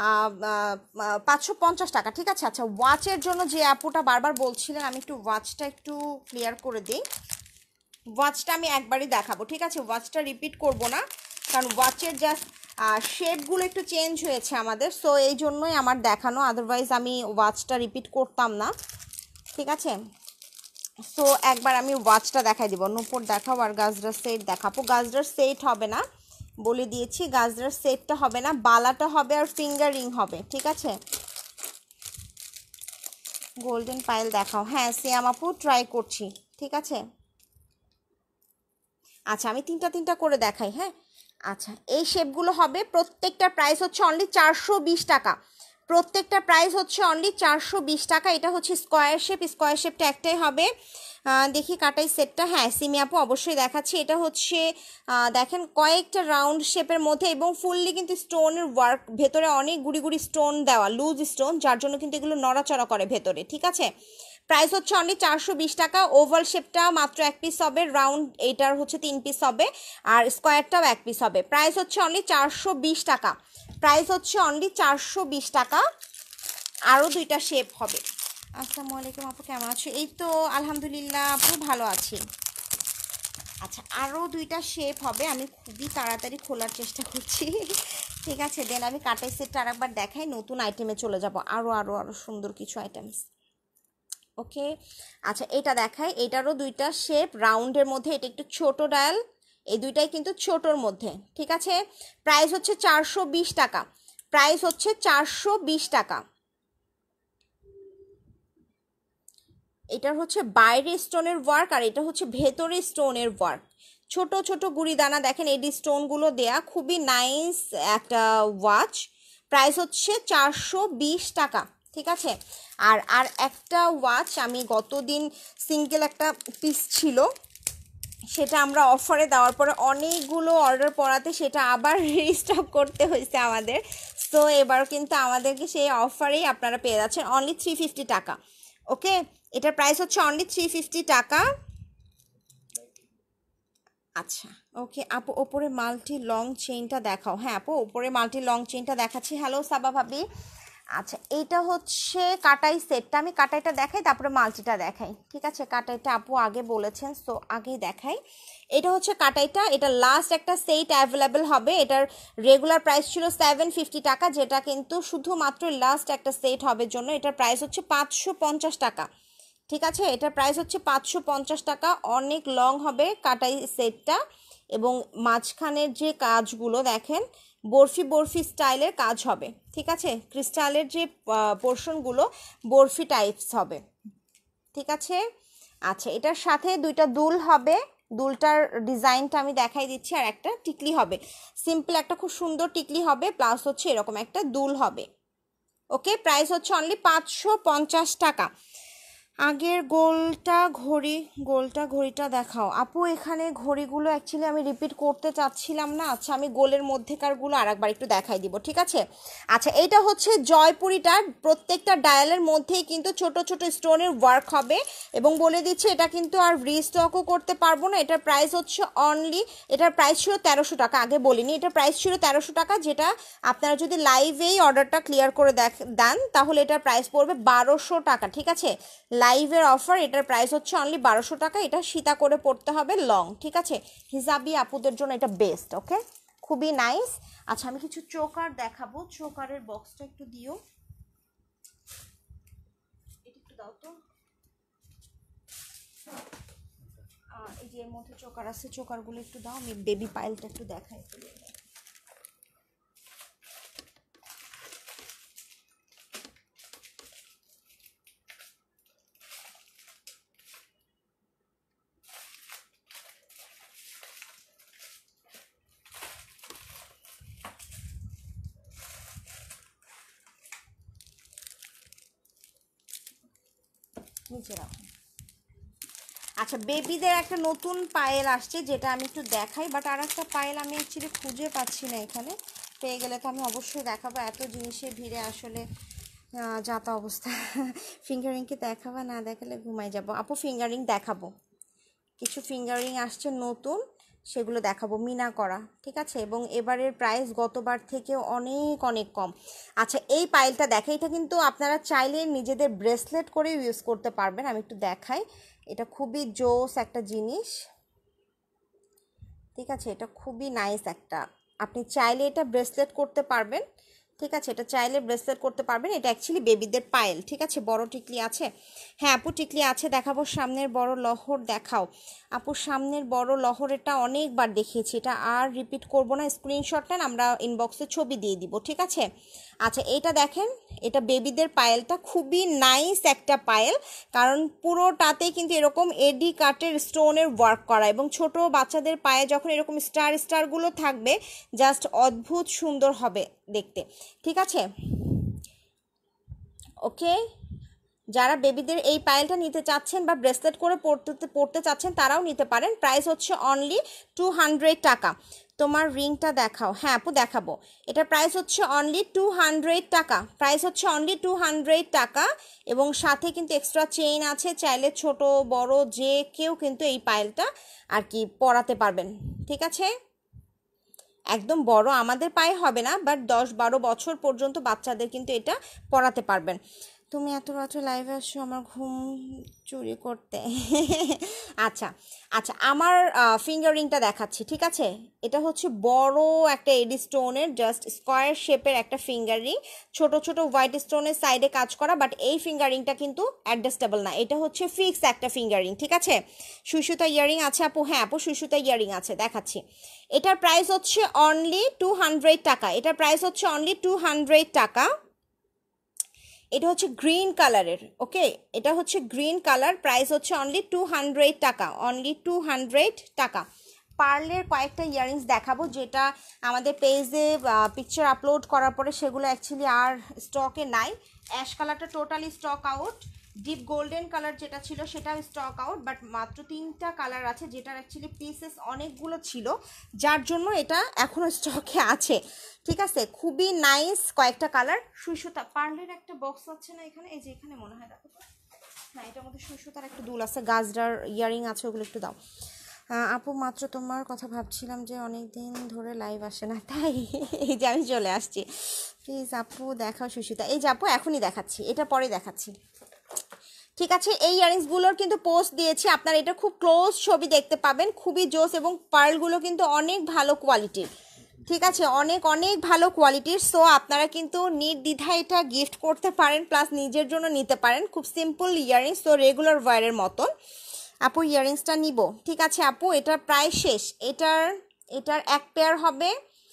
পাঁচশো পঞ্চাশ টাকা। ঠিক আছে, আচ্ছা ওয়াচের জন্য যে আপুটা বারবার বলছিলেন, আমি একটু ওয়াচটা একটু ক্লিয়ার করে দিই। ওয়াচটা আমি একবারই দেখাবো। ঠিক আছে, ওয়াচটা রিপিট করব না, কারণ ওয়াচের জাস্ট শেপগুলো একটু চেঞ্জ হয়েছে আমাদের, সো এই জন্যই আমার দেখানো, আদারওয়াইজ আমি ওয়াচটা রিপিট করতাম না। ঠিক আছে, সো একবার আমি ওয়াচটা দেখাই দিব। নূপুর দেখাও, আর গাজরার সেট দেখাবো। গাজরার সেট হবে না, বলে দিয়েছি, গাজরার সেটটা হবে না, বালাটা হবে আর ফিঙ্গার রিং হবে। ঠিক আছে, গোল্ডেন পায়েল দেখাও। হ্যাঁ সিয়াম আপু, ট্রাই করছি। ঠিক আছে, আচ্ছা আমি তিনটা তিনটা করে দেখাই। হ্যাঁ আচ্ছা, এই শেপগুলো হবে, প্রত্যেকটার প্রাইস হচ্ছে অনলি চারশো বিশ টাকা। প্রত্যেকটা প্রাইস হচ্ছে অনলি চারশো বিশ টাকা। এটা হচ্ছে স্কোয়ার শেপ, স্কোয়ার শেপটা একটাই হবে। দেখি কাটাই সেটটা। হ্যাঁ সিমি আপু অবশ্যই দেখাচ্ছি। এটা হচ্ছে দেখেন কয়েকটা রাউন্ড শেপের মধ্যে, এবং ফুললি কিন্তু স্টোনের ওয়ার্ক, ভেতরে অনেক গুড়ি গুড়ি স্টোন দেওয়া, লুজ স্টোন, যার জন্য কিন্তু এগুলো নড়াচড়া করে ভেতরে। ঠিক আছে, প্রাইস হচ্ছে অনলি চারশো বিশ টাকা। ওভাল শেপটা মাত্র এক পিস হবে, রাউন্ড এইটার হচ্ছে তিন পিস হবে, আর স্কোয়ারটাও এক পিস হবে। প্রাইস হচ্ছে অনলি চারশো বিশ টাকা। প্রাইস হচ্ছে অনলি চারশো বিশ টাকা। আরও দুইটা শেপ হবে। আসসালামু আলাইকুম আপু, কেমন আছো? এই তো আলহামদুলিল্লাহ আপু, ভালো আছি। আচ্ছা আরও দুইটা শেপ হবে, আমি খুবই তাড়াতাড়ি খোলার চেষ্টা করছি। ঠিক আছে, দেন আমি কাটাই সেটটা আর একবার দেখাই, নতুন আইটেমে চলে যাব। আরও আরও আরও সুন্দর কিছু আইটেমস। ওকে আচ্ছা এটা দেখাই, এটারও দুইটা শেপ রাউন্ডের মধ্যে, এটা একটু ছোট ডায়াল, এই দুইটাই কিন্তু ছোটোর মধ্যে। ঠিক আছে, প্রাইস হচ্ছে চারশো বিশ টাকা। প্রাইস হচ্ছে চারশো বিশ টাকা। এটার হচ্ছে বাইরে স্টোনের ওয়ার্ক, আর এটা হচ্ছে ভেতরে স্টোনের ওয়ার্ক, ছোট ছোট গুড়ি দানা দেখেন, এডি স্টোনগুলো দেয়া, খুবই নাইস একটা ওয়াচ। প্রাইস হচ্ছে চারশো বিশ টাকা। ঠিক আছে, আর আর একটা ওয়াচ আমি গতদিন সিঙ্গেল একটা পিস ছিল, সেটা আমরা অফারে দেওয়ার পরে অনেকগুলো অর্ডার পড়াতে সেটা আবার রিস্টক করতে হয়েছে আমাদের। সো এবার কিন্তু আমাদেরকে সেই অফারেই আপনারা পেয়ে যাচ্ছেন অনলি থ্রি ফিফটি টাকা। ওকে, এটার প্রাইস হচ্ছে অনলি থ্রি ফিফটি টাকা। আচ্ছা ওকে আপু, ওপরে মাল্টি লং চেইনটা দেখাও। হ্যাঁ আপু, ওপরে মাল্টি লং চেইনটা দেখাচ্ছি। হ্যালো সাবা ভাবি। আচ্ছা এইটা হচ্ছে কাটাই সেটটা, আমি কাটাইটা দেখাই তারপরে মাল্টিটা দেখাই, ঠিক আছে? কাটাইটা আপু আগে বলেছেন, সো আগেই দেখাই। এটা হচ্ছে কাটাইটা, এটা লাস্ট একটা সেট অ্যাভেলেবেল হবে। এটার রেগুলার প্রাইস ছিল সেভেন ফিফটি টাকা, যেটা কিন্তু শুধুমাত্র লাস্ট একটা সেট হবে জন্য এটার প্রাইস হচ্ছে পাঁচশো পঞ্চাশ টাকা, ঠিক আছে? এটার প্রাইস হচ্ছে পাঁচশো পঞ্চাশ টাকা। অনেক লং হবে কাটাই সেটটা, এবং মাঝখানের যে কাজগুলো দেখেন বরফি বরফি স্টাইলের কাজ হবে, ঠিক আছে? ক্রিস্টালের যে পোর্শনগুলো বরফি টাইপস হবে, ঠিক আছে? আচ্ছা এটার সাথে দুইটা দুল হবে, দুলটার ডিজাইনটা আমি দেখাই দিচ্ছি। আর একটা টিকলি হবে, সিম্পল একটা খুব সুন্দর টিকলি হবে, প্লাস হচ্ছে এরকম একটা দুল হবে। ওকে, প্রাইস হচ্ছে অনলি পাঁচশো পঞ্চাশ টাকা। আগের গোলটা ঘড়ি, গোলটা ঘড়িটা দেখাও আপু। এখানে ঘড়িগুলো অ্যাকচুয়ালি আমি রিপিট করতে চাচ্ছিলাম না। আচ্ছা আমি গোলের মধ্যেকারগুলো আর একবার একটু দেখাই দিব, ঠিক আছে? আচ্ছা এইটা হচ্ছে জয়পুরিটার, প্রত্যেকটা ডায়ালের মধ্যেই কিন্তু ছোট ছোট স্টোনের ওয়ার্ক হবে, এবং বলে দিচ্ছে এটা কিন্তু আর রিস্টকও করতে পারবো না। এটার প্রাইস হচ্ছে অনলি, এটার প্রাইস ছিল তেরোশো টাকা, আগে বলিনি, এটার প্রাইস ছিল তেরোশো টাকা, যেটা আপনারা যদি লাইভেই অর্ডারটা ক্লিয়ার করে দেখ দেন তাহলে এটার প্রাইস পড়বে বারোশো টাকা, ঠিক আছে? লাইভের অফার, এটার প্রাইস হচ্ছে অনলি বারোশো টাকা। এটা সীতা করে পড়তে হবে লং, ঠিক আছে? হিজাবি আপুদের জন্য এটা বেস্ট। ওকে, খুবই নাইস। আচ্ছা আমি কিছু চোকার দেখাবো, চোকারের বক্সটা একটু দিও, এটা একটু দাও তো। এই যে এর মধ্যে চোকার আছে, চোকারগুলো একটু দাও, আমি বেবি পাইলটা একটু দেখাই। নিচে রাখো। আচ্ছা বেবিদের একটা নতুন পায়েল আসছে, যেটা আমি একটু দেখাই, বাট আর একটা পায়েল আমি অ্যাকচুয়ালি খুঁজে পাচ্ছি না এখানে। পেয়ে গেলে তো আমি অবশ্যই দেখাবো, এত জিনিসের ভিড়ে আসলে যাতা অবস্থা। ফিঙ্গারিংকে দেখাবো, না দেখালে ঘুমাই যাব আপু। ফিঙ্গারিং দেখাবো, কিছু ফিঙ্গারিং আসছে নতুন, সেগুলো দেখাবো মিনা করা, ঠিক আছে? এবং এবারের প্রাইস গতবার থেকে অনেক অনেক কম। আচ্ছা এই পাইলটা দেখে, এটা কিন্তু আপনারা চাইলে নিজেদের ব্রেসলেট করে ইউজ করতে পারবেন। আমি একটু দেখাই, এটা খুবই জোস একটা জিনিস, ঠিক আছে? এটা খুবই নাইস একটা, আপনি চাইলে এটা ব্রেসলেট করতে পারবেন, ঠিক আছে? এটা চাইলে ব্রেসলেট করতে পারবেন। এটা অ্যাকচুয়ালি বেবিদের পায়েল, ঠিক আছে? বড় টিকলি আছে, হ্যাঁ আপু টিকলি আছে, দেখাবো। সামনের বড় লহর দেখাও আপু। সামনের বড় লহরেরটা অনেকবার দেখিয়েছি, এটা আর রিপিট করব না। স্ক্রিনশট নেন, আমরা ইনবক্সে ছবি দিয়ে দিব, ঠিক আছে? আচ্ছা এইটা দেখেন, এটা বেবিদের পায়েলটা খুবই নাইস একটা পায়েল, কারণ পুরোটাতেই কিন্তু এরকম এডি কাটের স্টোনের ওয়ার্ক করা, এবং ছোট বাচ্চাদের পায়ে যখন এরকম স্টার স্টারগুলো থাকবে জাস্ট অদ্ভুত সুন্দর হবে দেখতে, ঠিক আছে? ওকে, যারা বেবিদের এই পায়েলটা নিতে চাচ্ছেন বা ব্রেসলেট করে পড়তে পড়তে চাচ্ছেন তারাও নিতে পারেন। প্রাইস হচ্ছে অনলি টু হান্ড্রেড টাকা। তোমার রিংটা দেখাও। হ্যাঁ আপু দেখাবো, এটার প্রাইস হচ্ছে অনলি টু হান্ড্রেড টাকা, প্রাইস হচ্ছে অনলি টু হান্ড্রেড টাকা। এবং সাথে কিন্তু এক্সট্রা চেইন আছে, চাইলে ছোট বড় যে কেউ কিন্তু এই পায়েলটা আর কি পরাতে পারবেন, ঠিক আছে? একদম বড় আমাদের পায়ে হবে না, বাট দশ বারো বছর পর্যন্ত বাচ্চাদের কিন্তু এটা পরাতে পারবেন। তুমি এত রাত্রে লাইভে আসছো আমার ঘুম চুরি করতে। আচ্ছা আচ্ছা আমার ফিঙ্গারিংটা দেখাচ্ছি, ঠিক আছে? এটা হচ্ছে বড় একটা এডি স্টোনের জাস্ট স্কোয়ার শেপের একটা ফিঙ্গারিং, ছোট ছোট হোয়াইট স্টোনের সাইডে কাজ করা, বাট এই ফিঙ্গারিংটা কিন্তু অ্যাডজাস্টেবল না, এটা হচ্ছে ফিক্স একটা ফিঙ্গারিং, ঠিক আছে? সুইসুতা ইয়ারিং আছে আপু, হ্যাঁ আপু সুইসুতা ইয়ারিং আছে, দেখাচ্ছি। এটার প্রাইস হচ্ছে অনলি টু হান্ড্রেড টাকা, এটার প্রাইস হচ্ছে অনলি টু হান্ড্রেড টাকা। এটা হচ্ছে গ্রিন কালারের, ওকে এটা হচ্ছে গ্রিন কালার, প্রাইস হচ্ছে অনলি টু হান্ড্রেড টাকা, অনলি টু হান্ড্রেড টাকা। পার্লের কয়েকটা ইয়াররিংস দেখাবো, যেটা আমাদের পেজে পিকচার আপলোড করার পরে সেগুলো অ্যাকচুয়ালি আর স্টকে নাই। অ্যাশ কালারটা totally stock out, deep golden colour যেটা ছিল সেটা স্টক আউট, বাট মাত্র তিনটা কালার আছে, যেটার অ্যাকচুয়ালি পিসেস অনেকগুলো ছিল, যার জন্য এটা এখনও স্টকে আছে। ঠিক আছে, খুবই নাইস কয়েকটা কালার। সুই সুতা পার্লের একটা বক্স আছে না এখানে, এই যে এখানে মনে হয়, দেখো হ্যাঁ এটার মধ্যে সুই সুতার একটা দুল আছে, গাজরার ইয়ারিং আছে, ওগুলো একটু দাও। আপু মাত্র তোমার কথা ভাবছিলাম যে অনেক দিন ধরে লাইভ আসে না, তাই এই যে আমি চলে আসছি। প্লিজ আপু দেখাও সুস্মিতা। এই যে আপু এখনই দেখাচ্ছি, এটা পরে দেখাচ্ছি। ঠিক আছে, এই ইয়ারিংসগুলোর কিন্তু পোস্ট দিয়েছি, আপনারা এটা খুব ক্লোজ ছবি দেখতে পাবেন, খুবই জোস, এবং পার্লগুলো কিন্তু অনেক ভালো কোয়ালিটির। ঠিক আছে, অনেক অনেক ভালো কোয়ালিটির। সো আপনারা কিন্তু নির্দ্বিধায় এটা গিফট করতে পারেন, প্লাস নিজের জন্য নিতে পারেন। খুব সিম্পল ইয়ারিংস, তো রেগুলার ওয়ারের মতন। আপু ইয়ারিংসটা নিব। ঠিক আছে আপু, এটার প্রায় শেষ। এটার এটার এক পেয়ার হবে,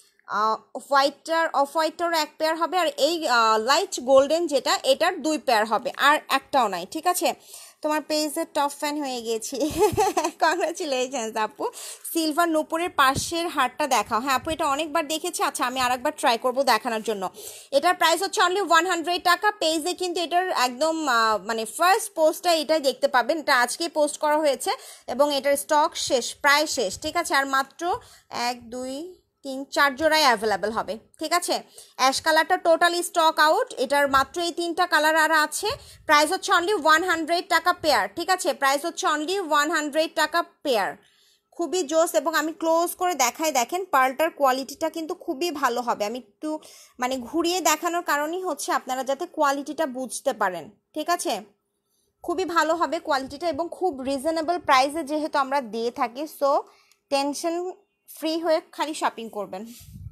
হোয়াইটটার অফ হোয়াইটটারও এক পেয়ার হবে, আর এই লাইট গোল্ডেন যেটা এটার দুই পেয়ার হবে, আর একটাও নাই। ঠিক আছে, তোমার পেজের টপ ফ্যান হয়ে গেছি, কংগ্রাচুলেশনস আপু। সিলভার নূপুরের পাশের হারটা দেখাও। হ্যাঁ আপু, এটা অনেকবার দেখেছি। আচ্ছা আমি আরেকবার ট্রাই করবো দেখানোর জন্য। এটার প্রাইস হচ্ছে অনলি ওয়ান হান্ড্রেড টাকা। পেজে কিন্তু এটার একদম মানে ফার্স্ট পোস্টটা এটাই দেখতে পাবেন, এটা আজকেই পোস্ট করা হয়েছে, এবং এটার স্টক শেষ, প্রায় শেষ। ঠিক আছে, আর মাত্র এক দুই তিন চার জোড়ায় অ্যাভেলেবেল হবে। ঠিক আছে, অ্যাশ কালারটা টোটালি স্টক আউট, এটার মাত্র এই তিনটা কালার আর আছে। প্রাইস হচ্ছে অনলি ওয়ান হান্ড্রেড টাকা পেয়ার। ঠিক আছে, প্রাইস হচ্ছে অনলি ওয়ান হান্ড্রেড টাকা পেয়ার। খুবই জোস, এবং আমি ক্লোজ করে দেখাই, দেখেন পার্লটার কোয়ালিটিটা কিন্তু খুবই ভালো হবে। আমি একটু মানে ঘুরিয়ে দেখানোর কারণই হচ্ছে আপনারা যাতে কোয়ালিটিটা বুঝতে পারেন। ঠিক আছে, খুবই ভালো হবে কোয়ালিটিটা, এবং খুব রিজনেবল প্রাইসে যেহেতু আমরা দিয়ে থাকি, সো টেনশন ফ্রি হয়ে খালি শপিং করবেন।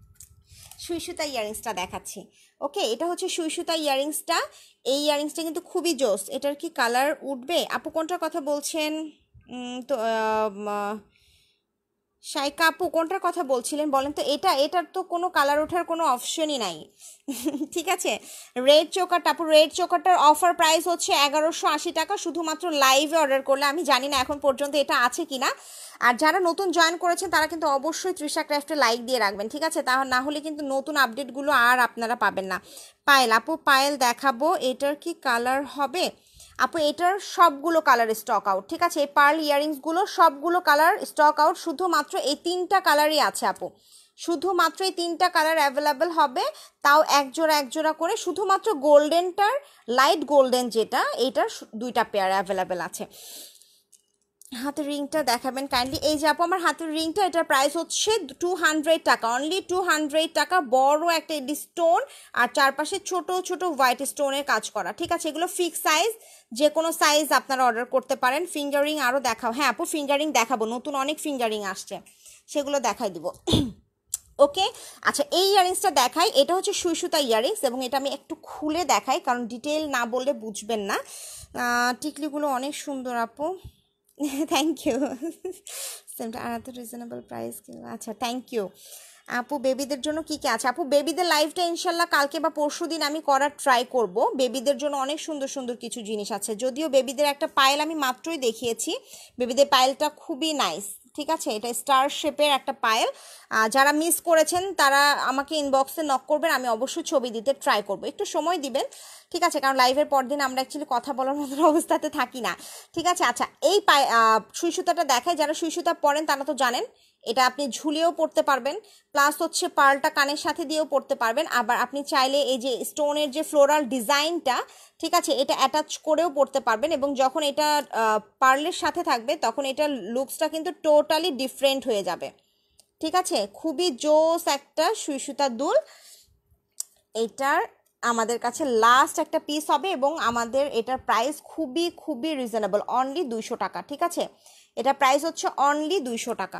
সুই সুতা ইয়ারিংসটা দেখাচ্ছি। ওকে, এটা হচ্ছে সুই সুতা ইয়ারিংসটা। এই ইয়ারিংসটা কিন্তু খুবই জোস। এটার কি কালার উঠবে? আপু কোনটার কথা বলছেন? তো শাইকা আপু কোনটার কথা বলছিলেন বলেন তো? এটা এটার তো কোনো কালার ওঠার কোনো অপশনই নাই। ঠিক আছে, রেড চোকারটা আপু, রেড চোকারটার অফার প্রাইস হচ্ছে এগারোশো আশি টাকা, শুধুমাত্র লাইভে অর্ডার করলে। আমি জানি না এখন পর্যন্ত এটা আছে কিনা। আর যারা নতুন জয়েন করেছেন তারা কিন্তু অবশ্যই তৃষা ক্রাফটে লাইক দিয়ে রাখবেন। ঠিক আছে, তা না হলে কিন্তু নতুন আপডেটগুলো আর আপনারা পাবেন না। পায়েল আপু, পায়েল দেখাবো। এটার কি কালার হবে? আপু এটার সবগুলো কালার স্টক আউট। ঠিক আছে, এই পার্ল ইয়ারিংসগুলো সবগুলো কালার স্টক আউট, শুধুমাত্র এই তিনটা কালারই আছে আপু, শুধুমাত্র এই তিনটা কালার অ্যাভেলেবেল হবে, তাও এক জোড়া এক জোড়া করে। শুধুমাত্র গোল্ডেনটার, লাইট গোল্ডেন যেটা, এইটার দুইটা পেয়ার অ্যাভেলেবেল আছে। হাতের রিংটা দেখাবেন কাইন্ডলি। এই যে আপু আমার হাতের রিংটা, এটার প্রাইস হচ্ছে টু হান্ড্রেড টাকা, অনলি টু হান্ড্রেড টাকা। বড় একটা এডি স্টোন, আর চারপাশে ছোট ছোট হোয়াইট স্টোনের কাজ করা। ঠিক আছে, এগুলো ফিক্স সাইজ, যে কোনো সাইজ আপনারা অর্ডার করতে পারেন। ফিঙ্গারিং আরও দেখাও। হ্যাঁ আপু ফিঙ্গারিং দেখাবো, নতুন অনেক ফিঙ্গারিং আসছে, সেগুলো দেখাই দিব। ওকে, আচ্ছা এই ইয়ারিংসটা দেখাই। এটা হচ্ছে সুই সুতা ইয়ারিংস, এবং এটা আমি একটু খুলে দেখাই, কারণ ডিটেল না বললে বুঝবেন না। টিকলিগুলো অনেক সুন্দর আপু, থ্যাংক ইউ। সেমটা আর এত রিজনেবল প্রাইস। আচ্ছা থ্যাংক ইউ আপু। বেবিদের জন্য কি কি আছে আপু? বেবিদের লাইভটা ইনশাল্লাহ কালকে বা পরশু দিন আমি করার ট্রাই করব। বেবিদের জন্য অনেক সুন্দর সুন্দর কিছু জিনিস আছে, যদিও বেবিদের একটা পায়েল আমি মাত্রই দেখিয়েছি। বেবিদের পায়েলটা খুবই নাইস। ঠিক আছে, এটা স্টার শেপের একটা পায়েল। যারা মিস করেছেন তারা আমাকে ইনবক্সে নক করবেন, আমি অবশ্যই ছবি দিতে ট্রাই করব, একটু সময় দিবেন। ঠিক আছে, কারণ লাইভের পর দিন আমরা অ্যাকচুয়ালি কথা বলার মতন অবস্থাতে থাকি না। ঠিক আছে, আচ্ছা এই পায়ে সুই সুতাটা দেখায়। যারা সুই সুতা পরেন তারা তো জানেন, এটা আপনি ঝুলিয়েও পড়তে পারবেন, প্লাস হচ্ছে পার্লটা কানের সাথে দিয়েও পড়তে পারবেন। আবার আপনি চাইলে এই যে স্টোনের যে ফ্লোরাল ডিজাইনটা, ঠিক আছে, এটা অ্যাটাচ করেও পড়তে পারবেন, এবং যখন এটা পার্লের সাথে থাকবে তখন এটা লুকসটা কিন্তু টোটালি ডিফারেন্ট হয়ে যাবে। ঠিক আছে, খুবই জোস একটা সুই সুতার দুল। এটার আমাদের কাছে লাস্ট একটা পিস হবে, এবং আমাদের এটার প্রাইস খুবই খুবই রিজনেবল, অনলি দুইশো টাকা। ঠিক আছে, এটা প্রাইস হচ্ছে অনলি দুইশো টাকা।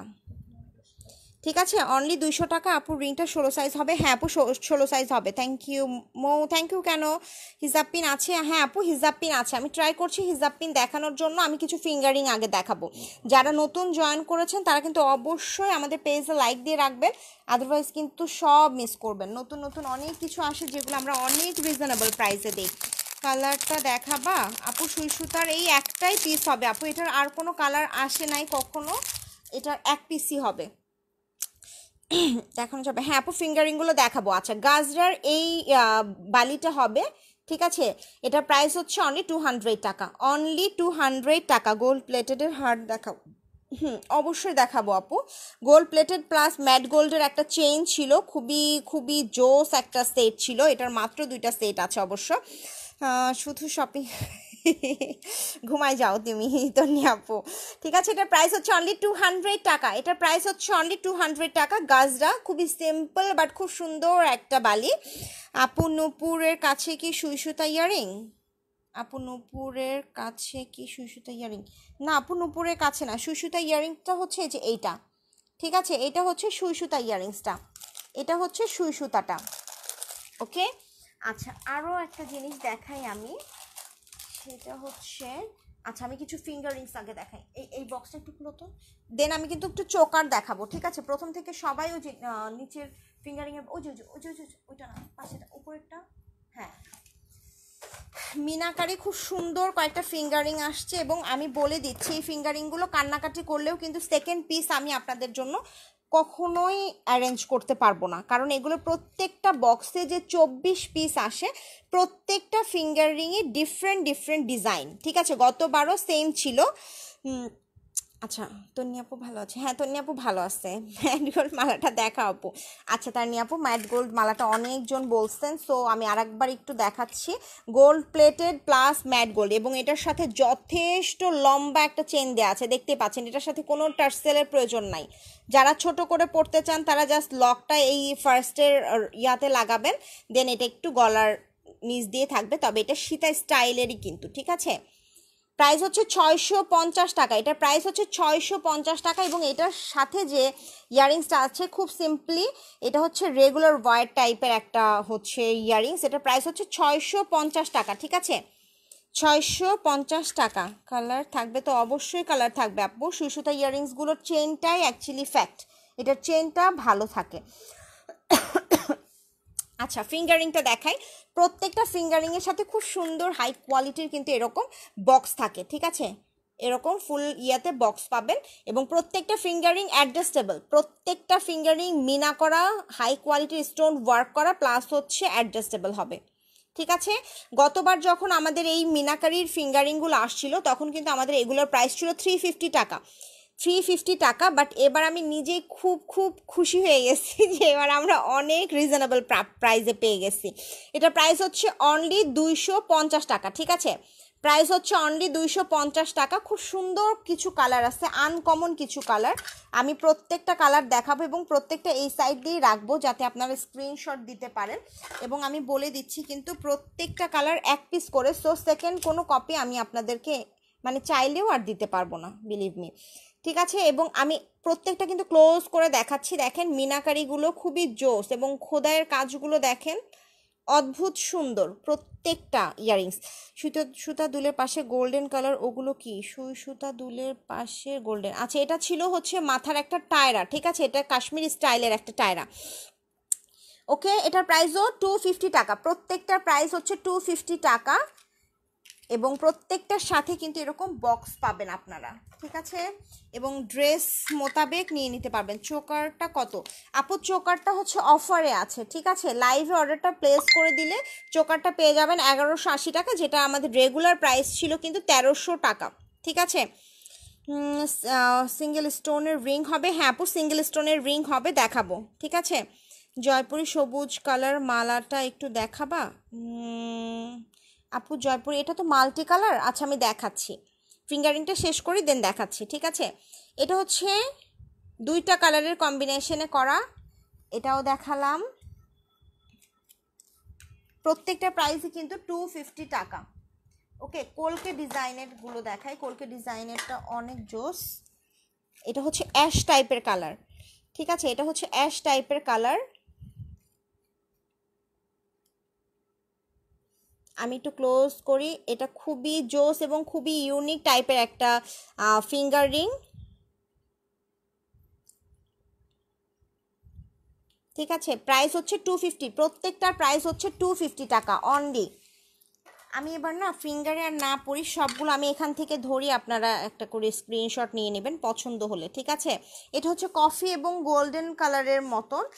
ঠিক আছে, অনলি দুইশো টাকা। আপু রিংটা ষোলো সাইজ হবে? হ্যাঁ আপু ষোলো সাইজ হবে। থ্যাংক ইউ মো, থ্যাংক ইউ। কেন হিজাব পিন আছে? হ্যাঁ আপু হিজাব পিন আছে, আমি ট্রাই করছি হিজাব পিন দেখানোর জন্য। আমি কিছু ফিঙ্গারিং আগে দেখাবো। যারা নতুন জয়েন করেছেন তারা কিন্তু অবশ্যই আমাদের পেজে লাইক দিয়ে রাখবেন, আদারওয়াইজ কিন্তু সব মিস করবেন। নতুন নতুন অনেক কিছু আসে যেগুলো আমরা অনেক রিজনেবল প্রাইসে দিই। কালারটা দেখাবা আপু? সুই সুতার এই একটাই পিস হবে আপু, এটার আর কোনো কালার আসে নাই কখনো, এটার এক পিসই হবে, দেখানো যাবে। হ্যাঁ আপু ফিঙ্গারিংগুলো দেখাবো। আচ্ছা গাজরার এই বালিটা হবে, ঠিক আছে, এটার প্রাইস হচ্ছে অনলি টু হান্ড্রেড টাকা, অনলি টু হান্ড্রেড টাকা। গোল্ড প্লেটেডের হার্ট দেখাবো, হুম অবশ্যই দেখাবো আপু। গোল্ড প্লেটেড প্লাস ম্যাট গোল্ডের একটা চেইন ছিল, খুবই খুবই জোস একটা সেট ছিল। এটার মাত্র দুইটা সেট আছে অবশ্য। শুধু শপিং ঘুমাই যাও তুমি তন্নি আপু। ঠিক আছে, এটার প্রাইস হচ্ছে অনলি টু হান্ড্রেড টাকা, এটার প্রাইস হচ্ছে অনলি টু হান্ড্রেড টাকা। গাজরা খুবই সিম্পল বাট খুব সুন্দর একটা বালি। আপু নূপুরের কাছে কি সুই সুতা ইয়ারিং? আপু নূপুরের কাছে কি সুই সুতা ইয়ারিং? না আপু নূপুরের কাছে না, সুই সুতা ইয়ারিংটা হচ্ছে এই যে এইটা। ঠিক আছে, এটা হচ্ছে সুই সুতা ইয়ারিংসটা, এটা হচ্ছে সুই সুতাটা। ওকে, আচ্ছা আরও একটা জিনিস দেখাই আমি, সেটা হচ্ছে আচ্ছা আমি কিছু ফিঙ্গার রিংস আগে দেখাই। এই এই বক্সটা একটু খুলো তো, দেন আমি কিন্তু একটু চোকার দেখাবো। ঠিক আছে, প্রথম থেকে সবাই ওই যে নিচের ফিঙ্গারিংয়ের ওই যে ওই যে ওইটা না পাশেটা উপরেরটা, হ্যাঁ মিনাকারি খুব সুন্দর কয়েকটা ফিঙ্গারিং আসছে। এবং আমি বলে দিচ্ছি এই ফিঙ্গারিংগুলো কান্নাকাটি করলেও কিন্তু সেকেন্ড পিস আমি আপনাদের জন্য কখনোই অ্যারেঞ্জ করতে পারবো না, কারণ এগুলো প্রত্যেকটা বক্সে যে চব্বিশ পিস আসে, প্রত্যেকটা ফিঙ্গারিংয়ে ডিফারেন্ট ডিফারেন্ট ডিজাইন। ঠিক আছে, গতবারও সেম ছিল। আচ্ছা তন্নি আপু ভালো আছে? হ্যাঁ তন্নি আপু ভালো আছে। ম্যাট গোল্ড মালাটা দেখা আপু। আচ্ছা তান্নি আপু ম্যাট গোল্ড মালাটা অনেকজন বলছেন, সো আমি আর একবার একটু দেখাচ্ছি। Gold plated plus matte gold, এবং এটার সাথে যথেষ্ট লম্বা একটা চেন দেওয়া আছে, দেখতে পাচ্ছেন। এটার সাথে কোনো টার্সেলের প্রয়োজন নাই। যারা ছোট করে পড়তে চান তারা জাস্ট লকটা এই ফার্স্টের ইয়াতে লাগাবেন, দেন এটা একটু গলার নিচ দিয়ে থাকবে। তবে এটা সীতা স্টাইলেরই কিন্তু। ঠিক আছে, প্রাইস হচ্ছে ছয়শো পঞ্চাশ টাকা, এটার প্রাইস হচ্ছে ছয়শো পঞ্চাশ টাকা। এবং এটার সাথে যে ইয়ারিংসটা আছে খুব সিম্পলি, এটা হচ্ছে রেগুলার ওয়ার টাইপের একটা হচ্ছে ইয়ারিংস, এটার প্রাইস হচ্ছে ছয়শো পঞ্চাশ টাকা। ঠিক আছে, ছয়শো পঞ্চাশ টাকা। কালার থাকবে তো অবশ্যই কালার থাকবে আপু। সুই সুতা ইয়ারিংসগুলোর চেনটাই অ্যাকচুয়ালি ফ্যাক্ট, এটার চেনটা ভালো থাকে। আচ্ছা ফিঙ্গারিংটা দেখাই। প্রত্যেকটা ফিঙ্গারিংয়ের সাথে খুব সুন্দর হাই কোয়ালিটির কিন্তু এরকম বক্স থাকে। ঠিক আছে, এরকম ফুল ইয়াতে বক্স পাবেন, এবং প্রত্যেকটা ফিঙ্গারিং অ্যাডজাস্টেবল, প্রত্যেকটা ফিঙ্গারিং মিনা করা, হাই কোয়ালিটির স্টোন ওয়ার্ক করা, প্লাস হচ্ছে অ্যাডজাস্টেবল হবে। ঠিক আছে, গতবার যখন আমাদের এই মিনাকারির ফিঙ্গারিংগুলো আসছিল তখন কিন্তু আমাদের এগুলোর প্রাইস ছিল থ্রি ফিফটি টাকা, থ্রি ফিফটি টাকা। বাট এবার আমি নিজেই খুব খুব খুশি হয়ে গেছি যে এবার আমরা অনেক রিজনেবল প্রাইসে পেয়ে গেছি। এটা প্রাইস হচ্ছে অনলি দুইশো পঞ্চাশ টাকা। ঠিক আছে, প্রাইস হচ্ছে অনলি দুইশো পঞ্চাশ টাকা। খুব সুন্দর কিছু কালার আছে, আনকমন কিছু কালার। আমি প্রত্যেকটা কালার দেখাবো এবং প্রত্যেকটা এই সাইড দিয়ে রাখবো যাতে আপনারা স্ক্রিনশট দিতে পারেন। এবং আমি বলে দিচ্ছি কিন্তু প্রত্যেকটা কালার এক পিস করে, সো সেকেন্ড কোনো কপি আমি আপনাদেরকে মানে চাইলেও আর দিতে পারবো না, বিলিভ মি। ঠিক আছে, এবং আমি প্রত্যেকটা কিন্তু ক্লোজ করে দেখাচ্ছি। দেখেন মিনাকারিগুলো খুবই জোস, এবং খোদাইয়ের কাজগুলো দেখেন অদ্ভুত সুন্দর প্রত্যেকটা ইয়ারিংস। সুতো সুতা দুলের পাশে গোল্ডেন কালার, ওগুলো কি? সুই সুতা দুলের পাশে গোল্ডেন, আচ্ছা এটা ছিল হচ্ছে মাথার একটা টায়রা। ঠিক আছে, এটা কাশ্মীরি স্টাইলের একটা টায়রা। ওকে, এটার প্রাইসও টু ফিফটি টাকা, প্রত্যেকটার প্রাইস হচ্ছে টু ফিফটি টাকা। এবং প্রত্যেকটার সাথে কিন্তু এরকম বক্স পাবেন আপনারা। ঠিক আছে, এবং ড্রেস মোতাবেক নিয়ে নিতে পারবেন। চোকারটা কত আপু? চোকারটা হচ্ছে অফারে আছে। ঠিক আছে, লাইভে অর্ডারটা প্লেস করে দিলে চোকারটা পেয়ে যাবেন এগারোশো আশি টাকা, যেটা আমাদের রেগুলার প্রাইস ছিল কিন্তু তেরোশো টাকা। ঠিক আছে, সিঙ্গেল স্টোনের রিং হবে? হ্যাঁ আপু সিঙ্গেল স্টোনের রিং হবে, দেখাবো। ঠিক আছে, জয়পুরি সবুজ কালার মালাটা একটু দেখাবা আপু? জয়পুরি এটা তো মাল্টি কালার। আচ্ছা আমি দেখাচ্ছি, ফিঙ্গারিংটা শেষ করি দেন দেখাচ্ছি। ঠিক আছে, এটা হচ্ছে দুইটা কালারের কম্বিনেশনে করা, এটাও দেখালাম। প্রত্যেকটা প্রাইসই কিন্তু টু ফিফটি টাকা। ওকে, কলকে ডিজাইনের গুলো দেখাই। কলকে ডিজাইনেরটা অনেক জোস। এটা হচ্ছে অ্যাশ টাইপের কালার। ঠিক আছে, এটা হচ্ছে অ্যাশ টাইপের কালার। আমি একটু ক্লোজ করি। এটা খুবই জোস এবং খুবই ইউনিক টাইপের একটা ফিঙ্গার রিং। ঠিক আছে, প্রাইস হচ্ছে টু ফিফটি, প্রত্যেকটার প্রাইস হচ্ছে টু ফিফটি টাকা অনলি। আমি এবার না ফিঙ্গারে আর না পড়ি, সবগুলো আমি এখান থেকে ধরি, আপনারা একটা করে স্ক্রিনশট নিয়ে নেবেন পছন্দ হলে। ঠিক আছে, এটা হচ্ছে কফি এবং গোল্ডেন কালারের মতন,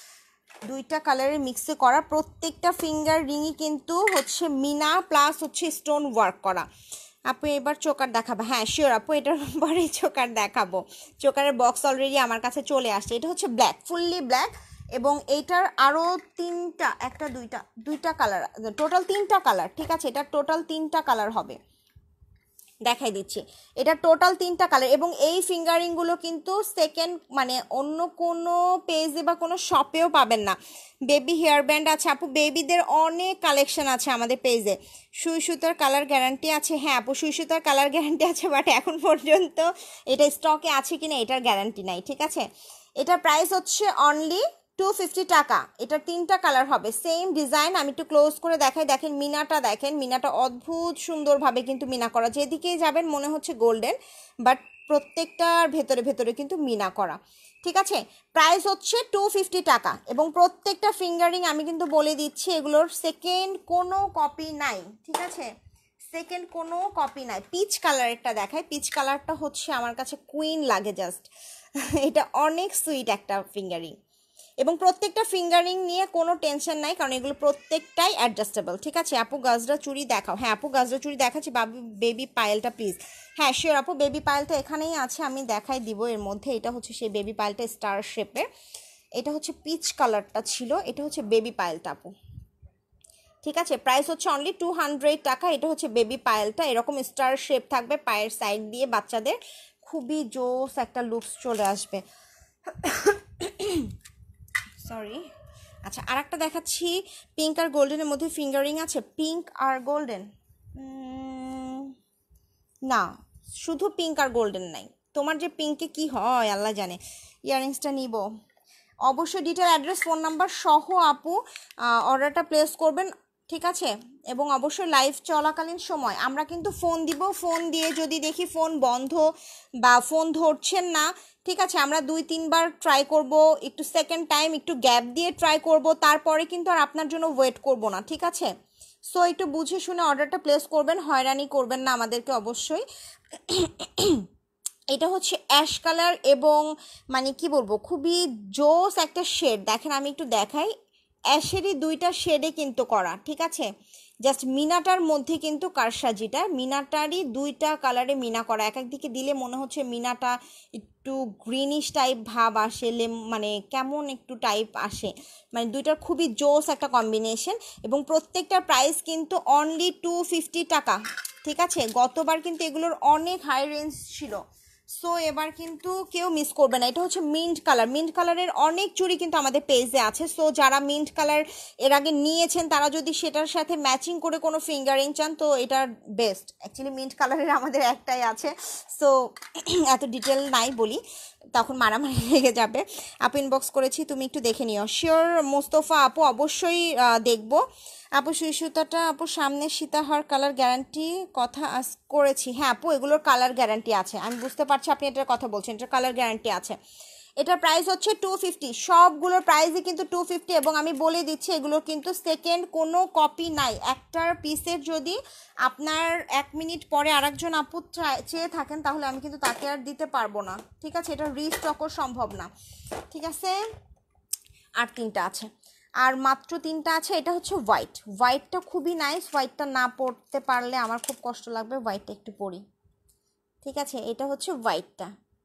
দুইটা কালারের মিক্সে করা, প্রত্যেকটা ফিঙ্গার রিংই কিন্তু হচ্ছে মিনা প্লাস হচ্ছে স্টোন ওয়ার্ক করা। আপু এবার চোকার দেখাবো? হ্যাঁ শিওর আপু, এটার পরে চোকার দেখাবো। চোকারের বক্স অলরেডি আমার কাছে চলে আসছে। এটা হচ্ছে ব্ল্যাক, ফুললি ব্ল্যাক, এবং এইটার আরও তিনটা, একটা দুইটা দুইটা কালার, টোটাল তিনটা কালার। ঠিক আছে, এটা টোটাল তিনটা কালার হবে, দেখাই দিচ্ছি। এটা টোটাল তিনটা কালার, এবং এই ফিঙ্গারিংগুলো কিন্তু সেকেন্ড মানে অন্য কোনো পেজে বা কোনো শপেও পাবেন না। বেবি হেয়ার ব্যান্ড আছে আপু, বেবিদের অনেক কালেকশন আছে আমাদের পেজে। সুই সুতার কালার গ্যারান্টি আছে। হ্যাঁ আপু সুই সুতার কালার গ্যারান্টি আছে, বাট এখন পর্যন্ত এটা স্টকে আছে কিনা এটার গ্যারান্টি নাই। ঠিক আছে, এটার প্রাইস হচ্ছে অনলি টু ফিফটি টাকা। এটা তিনটা কালার হবে, সেম ডিজাইন। আমি একটু ক্লোজ করে দেখাই, দেখেন মিনাটা, দেখেন মিনাটা অদ্ভুত সুন্দরভাবে কিন্তু মিনা করা, যেদিকেই যাবেন মনে হচ্ছে গোল্ডেন, বাট প্রত্যেকটার ভেতরে ভেতরে কিন্তু মিনা করা। ঠিক আছে, প্রাইস হচ্ছে টু ফিফটি টাকা, এবং প্রত্যেকটা ফিঙ্গারিং আমি কিন্তু বলে দিচ্ছি এগুলোর সেকেন্ড কোনো কপি নাই। ঠিক আছে, সেকেন্ড কোনো কপি নাই। পিচ কালারটা দেখায়, পিচ কালারটা হচ্ছে আমার কাছে কুইন লাগে জাস্ট। এটা অনেক সুইট একটা ফিঙ্গারিং, এবং প্রত্যেকটা ফিঙ্গারিং নিয়ে কোনো টেনশন নাই, কারণ এগুলো প্রত্যেকটাই অ্যাডজাস্টেবল। ঠিক আছে আপু গাজরা চুড়ি দেখাও। হ্যাঁ আপু গাজরা চুড়ি দেখাচ্ছি, বাবু বেবি পায়েলটা প্লিজ। হ্যাঁ শিওর আপু, বেবি পায়েলটা এখানেই আছে, আমি দেখাই দিব এর মধ্যে। এটা হচ্ছে সেই বেবি পায়েলটা স্টার শেপের, এটা হচ্ছে পিচ কালারটা ছিল, এটা হচ্ছে বেবি পায়েলটা আপু। ঠিক আছে, প্রাইস হচ্ছে অনলি টু হান্ড্রেড টাকা। এটা হচ্ছে বেবি পায়েলটা, এরকম স্টার শেপ থাকবে পায়ের সাইড দিয়ে, বাচ্চাদের খুবই জোস একটা লুকস চলে আসবে। সরি। আচ্ছা আর একটা দেখাচ্ছি, পিঙ্ক আর গোল্ডেনের মধ্যে ফিঙ্গারিং আছে। পিঙ্ক আর গোল্ডেন না, শুধু পিঙ্ক আর গোল্ডেন নাই। তোমার যে পিঙ্কে কি হয় আল্লাহ জানে। ইয়াররিংসটা নিব অবশ্যই, ডিটেল অ্যাড্রেস ফোন নাম্বার সহ আপু অর্ডারটা প্লেস করবেন। ঠিক আছে, এবং অবশ্যই লাইভ চলাকালীন সময় আমরা কিন্তু ফোন দিব, ফোন দিয়ে যদি দেখি ফোন বন্ধ বা ফোন ধরছেন না, ঠিক আছে আমরা দুই তিনবার ট্রাই করব, একটু সেকেন্ড টাইম একটু গ্যাপ দিয়ে ট্রাই করব, তারপরে কিন্তু আর আপনার জন্য ওয়েট করব না। ঠিক আছে, সো একটু বুঝে শুনে অর্ডারটা প্লেস করবেন, হয়রানি করবেন না আমাদেরকে অবশ্যই। এটা হচ্ছে অ্যাশ কালার, এবং মানে কি বলবো খুবই জোস একটা শেড। দেখেন আমি একটু দেখাই, অ্যাশেরই দুইটা শেডে কিন্তু করা। ঠিক আছে, জাস্ট মিনাটার মধ্যে কিন্তু কারসাজিটা, মিনাটারই দুইটা কালারে মিনা করা। এক একদিকে দিলে মনে হচ্ছে মিনাটা একটু গ্রিনিশ টাইপ ভাব আসে, মানে কেমন একটু টাইপ আসে, মানে দুইটার খুবই জোস একটা কম্বিনেশন, এবং প্রত্যেকটার প্রাইস কিন্তু অনলি টু ফিফটি টাকা। ঠিক আছে, গতবার কিন্তু এগুলোর অনেক হাই রেঞ্জ ছিল, সো এবার কিন্তু কেউ মিস করবে না। এটা হচ্ছে মিন্ট কালার, মিন্ট কালারের অনেক চুড়ি কিন্তু আমাদের পেজে আছে, সো যারা মিন্ট কালার এর আগে নিয়েছেন তারা যদি সেটার সাথে ম্যাচিং করে কোনো ফিঙ্গারিং চান তো এটার বেস্ট। অ্যাকচুয়ালি মিন্ট কালারের আমাদের একটাই আছে, সো এত ডিটেল নাই বলি, তখন মারামারি লেগে যাবে। আপু ইনবক্স করেছি, তুমি একটু দেখে নিও। শিওর মোস্তফা আপু, অবশ্যই দেখবো আপু। সুই সুতাটা আপু সামনে সীতাহার কালার গ্যারান্টি কথা আজ করেছি। হ্যাঁ আপু এগুলোর কালার গ্যারান্টি আছে, আমি বুঝতে পারছি আপনি এটার কথা বলছেন, এটার কালার গ্যারান্টি আছে। এটার প্রাইস হচ্ছে টু ফিফটি, সবগুলোর প্রাইসই কিন্তু টু ফিফটি, এবং আমি বলে দিচ্ছি এগুলোর কিন্তু সেকেন্ড কোনো কপি নাই। একটার পিসের যদি আপনার এক মিনিট পরে আরেকজন আপু চেয়ে থাকেন তাহলে আমি কিন্তু তাকে আর দিতে পারবো না। ঠিক আছে, এটা রিস্টকও সম্ভব না। ঠিক আছে, আর তিনটা আছে, আর মাত্র তিনটা আছে। এটা হচ্ছে হোয়াইট, হোয়াইটটা খুবই নাইস, হোয়াইটটা না পরতে পারলে আমার খুব কষ্ট লাগবে, হোয়াইটটা একটু পরি। ঠিক আছে, এটা হচ্ছে হোয়াইটটা,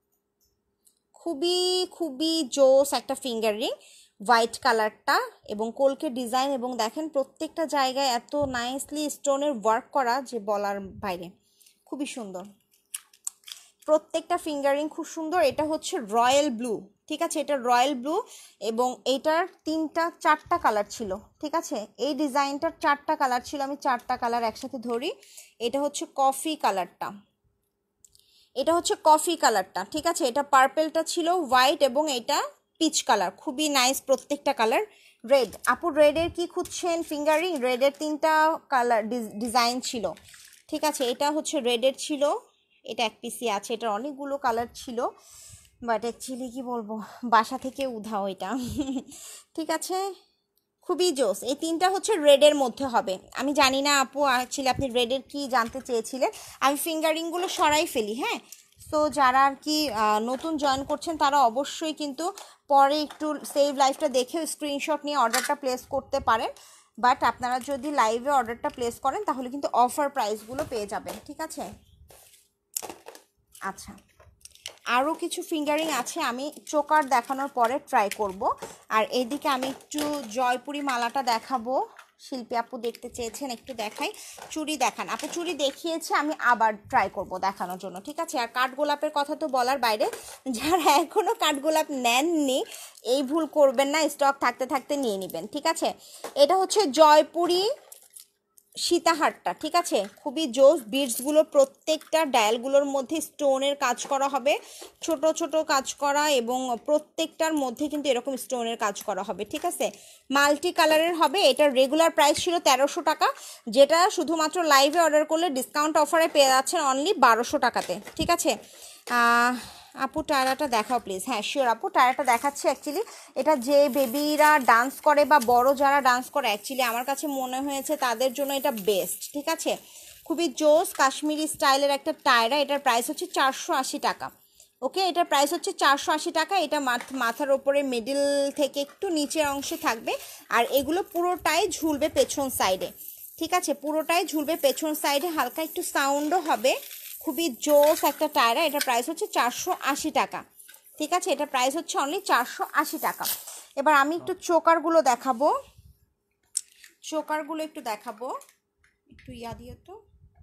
খুবই খুবই জোস একটা ফিঙ্গার রিং, হোয়াইট কালারটা, এবং কলকে ডিজাইন, এবং দেখেন প্রত্যেকটা জায়গায় এত নাইসলি স্টোনের ওয়ার্ক করা যে বলার বাইরে, খুবই সুন্দর প্রত্যেকটা ফিঙ্গারিং, খুব সুন্দর। এটা হচ্ছে রয়্যাল ব্লু। ঠিক আছে, এটা রয়্যাল ব্লু, এবং এইটার তিনটা চারটা কালার ছিল। ঠিক আছে, এই ডিজাইনটার চারটা কালার ছিল, আমি চারটা কালার একসাথে ধরি। এটা হচ্ছে কফি কালারটা, এটা হচ্ছে কফি কালারটা। ঠিক আছে, এটা পার্পেলটা ছিল হোয়াইট, এবং এটা পিচ কালার, খুবই নাইস প্রত্যেকটা কালার। রেড আপু, রেডের কি খুঁজছেন ফিঙ্গারিং? রেডের তিনটা কালার ডিজাইন ছিল। ঠিক আছে, এটা হচ্ছে রেডের ছিল, এটা এক পিসি আছে, এটার অনেকগুলো কালার ছিল, বাট অ্যাকচুয়ালি কি বলবো বাসা থেকে উধাও এটা। ঠিক আছে, খুবই জোস। এই তিনটা হচ্ছে রেডের মধ্যে হবে। আমি জানি না আপু অ্যাকচুয়ালি আপনি রেডের কি জানতে চেয়েছিলেন, আমি ফিঙ্গারিংগুলো সরাই ফেলি। হ্যাঁ, সো সো যারা আর কি নতুন জয়েন করছেন তারা অবশ্যই কিন্তু পরে একটু সেভ লাইভটা দেখে স্ক্রিনশট নিয়ে অর্ডারটা প্লেস করতে পারেন, বাট আপনারা যদি লাইভে অর্ডারটা প্লেস করেন তাহলে কিন্তু অফার প্রাইসগুলো পেয়ে যাবেন, ঠিক আছে। আচ্ছা, আরও কিছু ফিঙ্গারিং আছে, আমি চোকার দেখানোর পরে ট্রাই করব। আর এইদিকে আমি একটু জয়পুরি মালাটা দেখাবো, শিল্পী আপু দেখতে চেয়েছেন, একটু দেখাই। চুড়ি দেখান আপু, চুড়ি দেখিয়েছে, আমি আবার ট্রাই করব দেখানোর জন্য, ঠিক আছে। আর কাঠগোলাপের কথা তো বলার বাইরে, যারা এখনও কাঠগোলাপ নেননি এই ভুল করবেন না, স্টক থাকতে থাকতে নিয়ে নেবেন, ঠিক আছে। এটা হচ্ছে জয়পুরি সীতাহারটা, ঠিক আছে, খুবই জোস। বিডসগুলো প্রত্যেকটা ডায়ালগুলোর মধ্যে স্টোনের কাজ করা হবে, ছোট ছোট কাজ করা, এবং প্রত্যেকটার মধ্যে কিন্তু এরকম স্টোনের কাজ করা হবে, ঠিক আছে। মাল্টি কালারের হবে। এটার রেগুলার প্রাইস ছিল তেরোশো টাকা, যেটা শুধুমাত্র লাইভে অর্ডার করলে ডিসকাউন্ট অফারে পেয়ে যাচ্ছেন অনলি বারোশো টাকাতে, ঠিক আছে। আপু টায়ারাটা দেখাও প্লিজ। হ্যাঁ শিওর আপু, টায়ারাটা দেখাচ্ছি। অ্যাকচুয়ালি এটা যে বেবিরা ডান্স করে বা বড় যারা ডান্স করে, অ্যাকচুয়ালি আমার কাছে মনে হয়েছে তাদের জন্য এটা বেস্ট, ঠিক আছে। খুবই জোস কাশ্মীরি স্টাইলের একটা টায়রা। এটার প্রাইস হচ্ছে চারশো আশি টাকা। ওকে, এটার প্রাইস হচ্ছে চারশো আশি টাকা। এটা মাথার ওপরে মিডিল থেকে একটু নিচের অংশে থাকবে, আর এগুলো পুরোটাই ঝুলবে পেছন সাইডে, ঠিক আছে, পুরোটাই ঝুলবে পেছন সাইডে, হালকা একটু সাউন্ডও হবে। খুবই জোস একটা টায়রা। এটার প্রাইস হচ্ছে চারশো আশি টাকা, ঠিক আছে। এটার প্রাইস হচ্ছে অনলি চারশো আশি টাকা। এবার আমি একটু চোকারগুলো দেখাবো, চোকারগুলো একটু দেখাবো, একটু ইয়া দিয়ে তো।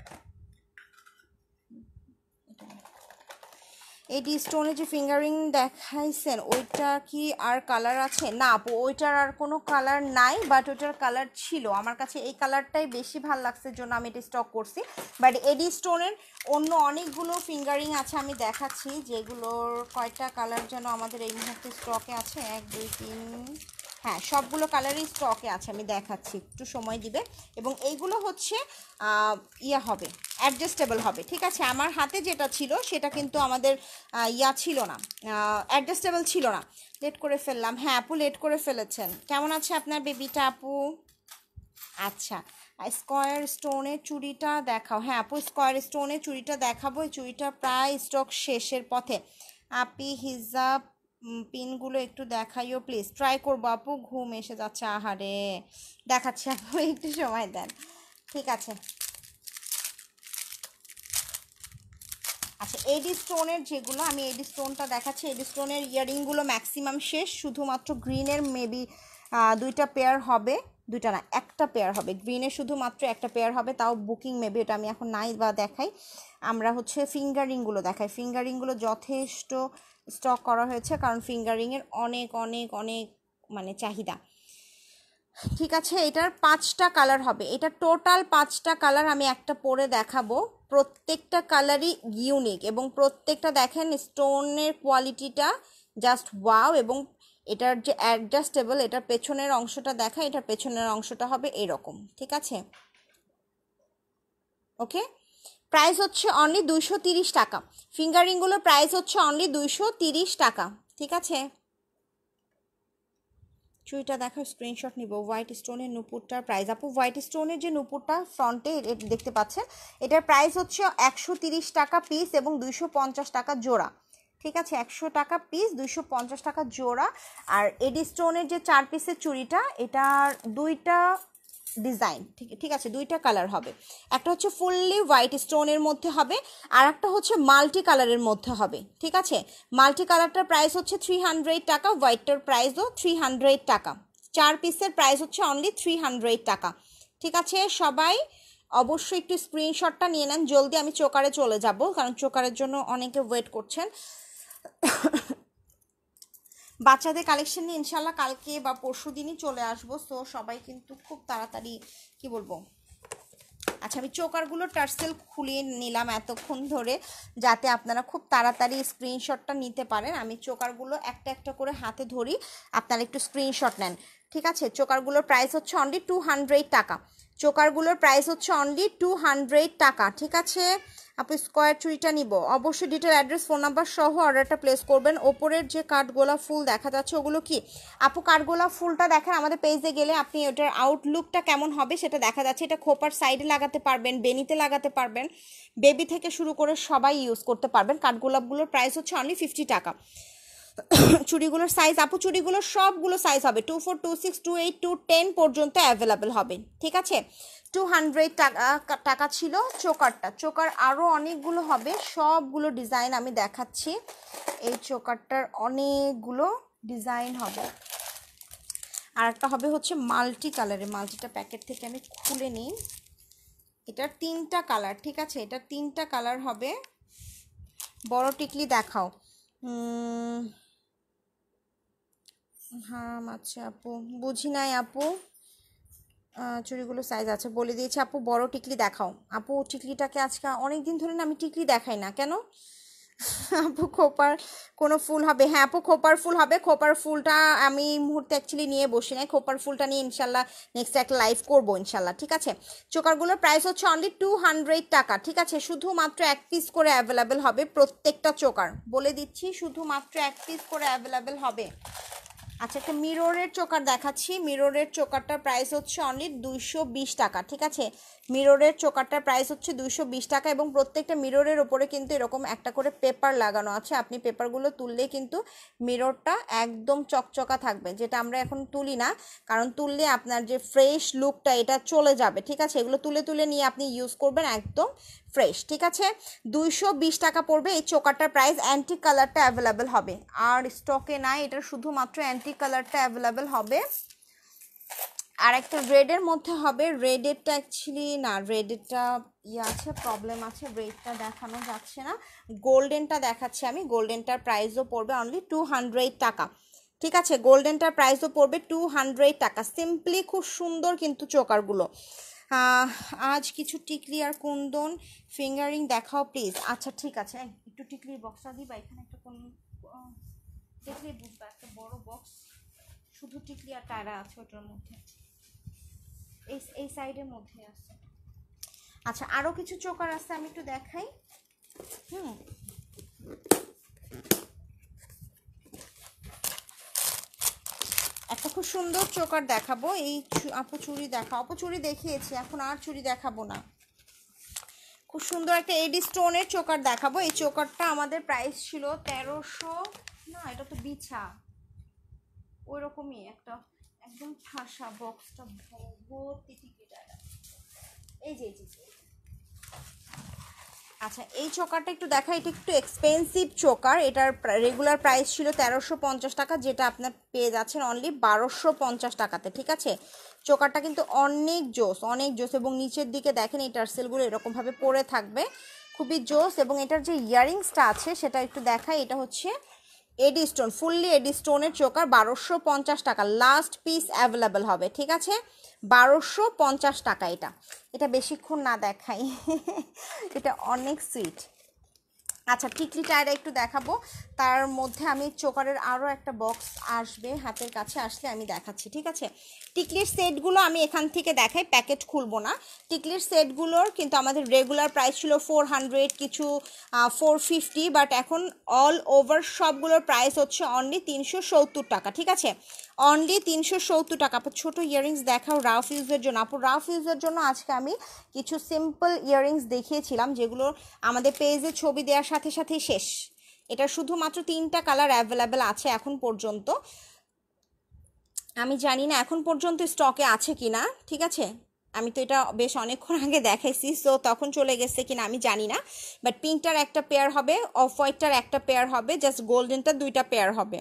এই ডি স্টোনে যে ফিঙ্গারিং দেখাইছেন ওইটা কি আর কালার আছে? না আপু, ওইটার আর কোনো কালার নাই, বাট ওইটার কালার ছিল। আমার কাছে এই কালারটাই বেশি ভালো লাগছে জন্য আমি এটা স্টক করছি। বাট এডি স্টোনের অন্য অনেকগুলো ফিঙ্গারিং আছে, আমি দেখাচ্ছি যেগুলোর কয়টা কালার যেন আমাদের এই মুহূর্তে স্টকে আছে। এক দুই তিন, হ্যাঁ সবগুলো কালারই স্টকে আছে, আমি দেখাচ্ছি, একটু সময় দিবে। এবং এইগুলো হচ্ছে ইয়া হবে, অ্যাডজাস্টেবল হবে, ঠিক আছে। আমার হাতে যেটা ছিল সেটা কিন্তু আমাদের ইয়া ছিল না, অ্যাডজাস্টেবল ছিল না। লেট করে ফেললাম। হ্যাঁ আপু লেট করে ফেলেছেন। কেমন আছে আপনার বেবিটা আপু? আচ্ছা, স্কোয়ার স্টোনের চুড়িটা দেখাও। হ্যাঁ আপু, স্কোয়ার স্টোনের চুড়িটা দেখাবো। এই চুড়িটা প্রায় স্টক শেষের পথে। আপি হিজাব পিনগুলো একটু দেখাইও প্লিজ। ট্রাই করবো আপু, ঘুম এসে যাচ্ছে আহারে। দেখাচ্ছি আপু, একটু সময় দেন, ঠিক আছে। আচ্ছা, এডি স্টোনের যেগুলো, আমি এডি স্টোনটা দেখাচ্ছি। এডি স্টোনের ইয়ারিংগুলো ম্যাক্সিমাম শেষ, শুধুমাত্র গ্রিনের মেবি দুইটা পেয়ার হবে, দুইটা না একটা পেয়ার হবে, গ্রিনের শুধুমাত্র একটা পেয়ার হবে, তাও বুকিং মেবি, এটা আমি এখন নাই বা দেখাই। আমরা হচ্ছে ফিঙ্গারিংগুলো দেখাই। ফিঙ্গারিংগুলো যথেষ্ট স্টক করা হয়েছে, কারণ ফিঙ্গারিংয়ের অনেক অনেক অনেক মানে চাহিদা, ঠিক আছে। এটার পাঁচটা কালার হবে, এটা টোটাল পাঁচটা কালার আমি একটা পরে দেখাবো। প্রত্যেকটা কালারই ইউনিক, এবং প্রত্যেকটা দেখেন স্টোনের কোয়ালিটিটা জাস্ট ওয়াও। এবং এটার যে অ্যাডজাস্টেবল, এটার পেছনের অংশটা দেখা, এটার পেছনের অংশটা হবে এরকম, ঠিক আছে। ওকে, প্রাইস হচ্ছে অনলি দুইশো তিরিশ টাকা। ফিঙ্গারিংগুলোর প্রাইস হচ্ছে অনলি দুইশো তিরিশ টাকা, ঠিক আছে। চুড়িটা দেখো, স্ক্রিনশট নিব। হোয়াইট স্টোনের নুপুরটার প্রাইস আপু, হোয়াইট স্টোনের যে নুপুরটা ফ্রন্টে দেখতে পাচ্ছেন, এটার প্রাইস হচ্ছে একশো তিরিশ টাকা পিস এবং দুইশো পঞ্চাশ টাকা জোড়া, ঠিক আছে। একশো টাকা পিস, দুইশো পঞ্চাশ টাকা জোড়া। আর এডি স্টোনের যে চার পিসের চুড়িটা, এটার দুইটা ডিজাইন, ঠিক ঠিক আছে, দুইটা কালার হবে। একটা হচ্ছে ফুললি হোয়াইট স্টোনের মধ্যে হবে, আর একটা হচ্ছে মাল্টি কালারের মধ্যে হবে, ঠিক আছে। মাল্টি কালারটার প্রাইস হচ্ছে থ্রি হান্ড্রেড টাকা, হোয়াইটটার প্রাইসও থ্রি হান্ড্রেড টাকা। চার পিসের প্রাইস হচ্ছে অনলি থ্রি হান্ড্রেড টাকা, ঠিক আছে। সবাই অবশ্যই একটু স্ক্রিনশটটা নিয়ে নেন জলদি, আমি চোকারে চলে যাব, কারণ চোকারের জন্য অনেকে ওয়েট করছেন। বাচ্চাদের কালেকশন নিয়ে ইনশাল্লাহ কালকে বা পরশু দিনই চলে আসবো, সো সবাই কিন্তু খুব তাড়াতাড়ি, কি বলবো। আচ্ছা, আমি চোকারগুলো টার্সেল খুলিয়ে নিলাম এতক্ষণ ধরে, যাতে আপনারা খুব তাড়াতাড়ি স্ক্রিনশটটা নিতে পারেন। আমি চোকারগুলো একটা একটা করে হাতে ধরি, আপনারা একটু স্ক্রিনশট নেন, ঠিক আছে। চোকারগুলোর প্রাইস হচ্ছে অনলি টু হান্ড্রেড টাকা। চোকারগুলোর প্রাইস হচ্ছে অনলি টু হান্ড্রেড টাকা, ঠিক আছে। আপু স্কোয়ার চুড়িটা নিব, অবশ্যই ডিটেল অ্যাড্রেস ফোন নাম্বার সহ অর্ডারটা প্লেস করবেন। ওপরের যে কাঠগোলাপ ফুল দেখা যাচ্ছে ওগুলো কি আপু? কাঠগোলাপ ফুলটা দেখেন আমাদের পেজে গেলে আপনি ওটার আউটলুকটা কেমন হবে সেটা দেখা যাচ্ছে। এটা খোপার সাইডে লাগাতে পারবেন, বেনিতে লাগাতে পারবেন, বেবি থেকে শুরু করে সবাই ইউজ করতে পারবেন। কাঠগোলাপগুলোর প্রাইস হচ্ছে অনলি ফিফটি টাকা। চুড়িগুলোর সাইজ আপু, চুড়িগুলোর সবগুলো সাইজ হবে two four two six two eight two ten পর্যন্ত অ্যাভেলেবেল হবে, ঠিক আছে। টু হান্ড্রেড টাকা টাকা ছিল চোকারটা। চোকার আরও অনেকগুলো হবে, সবগুলো ডিজাইন আমি দেখাচ্ছি। এই চোকারটার অনেকগুলো ডিজাইন হবে। আর একটা হবে হচ্ছে মাল্টি কালারে, মাল্টিটা প্যাকেট থেকে আমি খুলে নিই। এটার তিনটা কালার, ঠিক আছে, এটার তিনটা কালার হবে। বড় টিকলি দেখাও। হ্যাঁ আচ্ছা আপু, বুঝি নাই আপু। চুড়িগুলো সাইজ আছে বলে দিয়েছি আপু। বড় টিকলি দেখাও আপু। টিকলিটাকে আজকে অনেক দিন ধরে না আমি টিকলি দেখাই না কেন আপু? খোপার কোনো ফুল হবে? হ্যাঁ আপু খোপার ফুল হবে। খোপার ফুলটা আমি এই মুহূর্তে অ্যাকচুয়ালি নিয়ে বসি নাই, খোপার ফুলটা নিয়ে ইনশাল্লাহ নেক্সট একটা লাইভ করবো ইনশাল্লাহ, ঠিক আছে। চোকারগুলোর প্রাইস হচ্ছে অনলি টু হান্ড্রেড টাকা, ঠিক আছে। শুধুমাত্র এক পিস করে অ্যাভেলেবেল হবে প্রত্যেকটা চোকার, বলে দিচ্ছি শুধুমাত্র এক পিস করে অ্যাভেলেবেল হবে। আচ্ছা একটা মিররের চোকার দেখাচ্ছি। মিররের চোকারটার প্রাইস হচ্ছে অনলি দুইশো বিশ টাকা, ঠিক আছে। মিররের চোকারটার প্রাইস হচ্ছে দুইশো বিশ টাকা এবং প্রত্যেকটা মিররের ওপরে কিন্তু এরকম একটা করে পেপার লাগানো আছে। আপনি পেপারগুলো তুললে কিন্তু মিররটা একদম চকচকা থাকবে, যেটা আমরা এখন তুলি না, কারণ তুললে আপনার যে ফ্রেশ লুকটা এটা চলে যাবে, ঠিক আছে। এগুলো তুলে তুলে নিয়ে আপনি ইউজ করবেন একদম ফ্রেশ, ঠিক আছে। দুইশো বিশ টাকা পড়বে এই চোকারটার প্রাইস। অ্যান্টিক কালারটা অ্যাভেলেবেল হবে, আর স্টকে নাই, এটা শুধুমাত্র অ্যান্টিক কালারটা অ্যাভেলেবেল হবে। আর একটা রেডের মধ্যে হবে। রেডেরটা অ্যাকচুয়ালি না, রেডেরটা ইয়ে আছে, প্রবলেম আছে, রেডটা দেখানো যাচ্ছে না। গোল্ডেনটা দেখাচ্ছি আমি। গোল্ডেনটার প্রাইসও পড়বে অনলি টু হান্ড্রেড টাকা, ঠিক আছে। গোল্ডেনটার প্রাইসও পড়বে টু হান্ড্রেড টাকা। সিম্পলি খুব সুন্দর কিন্তু চোকারগুলো। আজ কিছু টিকলি আর কুন্দন ফিঙ্গারিং দেখাও প্লিজ। আচ্ছা ঠিক আছে, একটু টিকলির বক্সটা দিবা। এখানে একটা কোন দেখলেই বুঝবা, একটা বড় বক্স শুধু টিকলি আর টায়রা আছে ওটার মধ্যে, এই এই সাইডের মধ্যে আছে। আচ্ছা আরও কিছু চোকার আছে, আমি একটু দেখাই। হুম একটা খুব সুন্দর চোকার দেখাবো। এই আপু চুড়ি দেখাও। আপু চুড়ি দেখিয়েছি, এখন আর চুড়ি দেখাবো না। খুব সুন্দর একটা এডি স্টোনের চোকার দেখাবো। এই চোকারটা আমাদের প্রাইস ছিল তেরোশো, না এটা তো বিছা, ওই রকমই একটা একদম ঠাসা বক্সটা ভর্তি টিকিট। এই যে এই যে আচ্ছা এই চোকারটা একটু দেখা। এটা একটু এক্সপেন্সিভ চোকার, এটার রেগুলার প্রাইস ছিল তেরোশো পঞ্চাশ টাকা, যেটা আপনার পেয়ে যাচ্ছেন অনলি বারোশো পঞ্চাশ টাকাতে, ঠিক আছে। চোকারটা কিন্তু অনেক জোস, অনেক জোস, এবং নিচের দিকে দেখেন এই টার্সেলগুলো এরকমভাবে পরে থাকবে, খুবই জোস। এবং এটার যে ইয়ারিংসটা আছে সেটা একটু দেখাই। এটা হচ্ছে এডি স্টোন, ফুললি এডি স্টোনের চোকার, বারোশো পঞ্চাশ টাকা লাস্ট পিস অ্যাভেলেবেল হবে, ঠিক আছে। বারোশো পঞ্চাশ টাকা। এটা এটা বেশিক্ষণ না দেখাই এটা অনেক সুইট। আচ্ছা টিকলি টায়রা একটু দেখাবো, তার মধ্যে আমি চোকারের আরও একটা বক্স আসবে হাতের কাছে, আসলে আমি দেখাচ্ছি, ঠিক আছে। টিকলির সেটগুলো আমি এখান থেকে দেখাই, প্যাকেট খুলবো না। টিকলির সেটগুলোর কিন্তু আমাদের রেগুলার প্রাইস ছিল ফোর হান্ড্রেড, কিছু ফোর ফিফটি, বাট এখন অল ওভার সবগুলোর প্রাইস হচ্ছে অনলি তিনশো সত্তর টাকা, ঠিক আছে। অনলি তিনশো সত্তর টাকা। আপু ছোটো ইয়াররিংস দেখাও রাফ ইউজের জন্য। আপু রাফ ইউজের জন্য আজকে আমি কিছু সিম্পল ইয়াররিংস দেখিয়েছিলাম, যেগুলো আমাদের পেজে ছবি দেওয়ার সাথে সাথেই শেষ। এটা শুধুমাত্র তিনটা কালার অ্যাভেলেবেল আছে এখন পর্যন্ত। আমি জানি না এখন পর্যন্ত স্টকে আছে কি না, ঠিক আছে। আমি তো এটা বেশ অনেকক্ষণ আগে দেখাইছি, সো তখন চলে গেছে কিনা আমি জানি না। বাট পিঙ্কটার একটা পেয়ার হবে, অফ হোয়াইটটার একটা পেয়ার হবে, জাস্ট গোল্ডেনটার দুইটা পেয়ার হবে।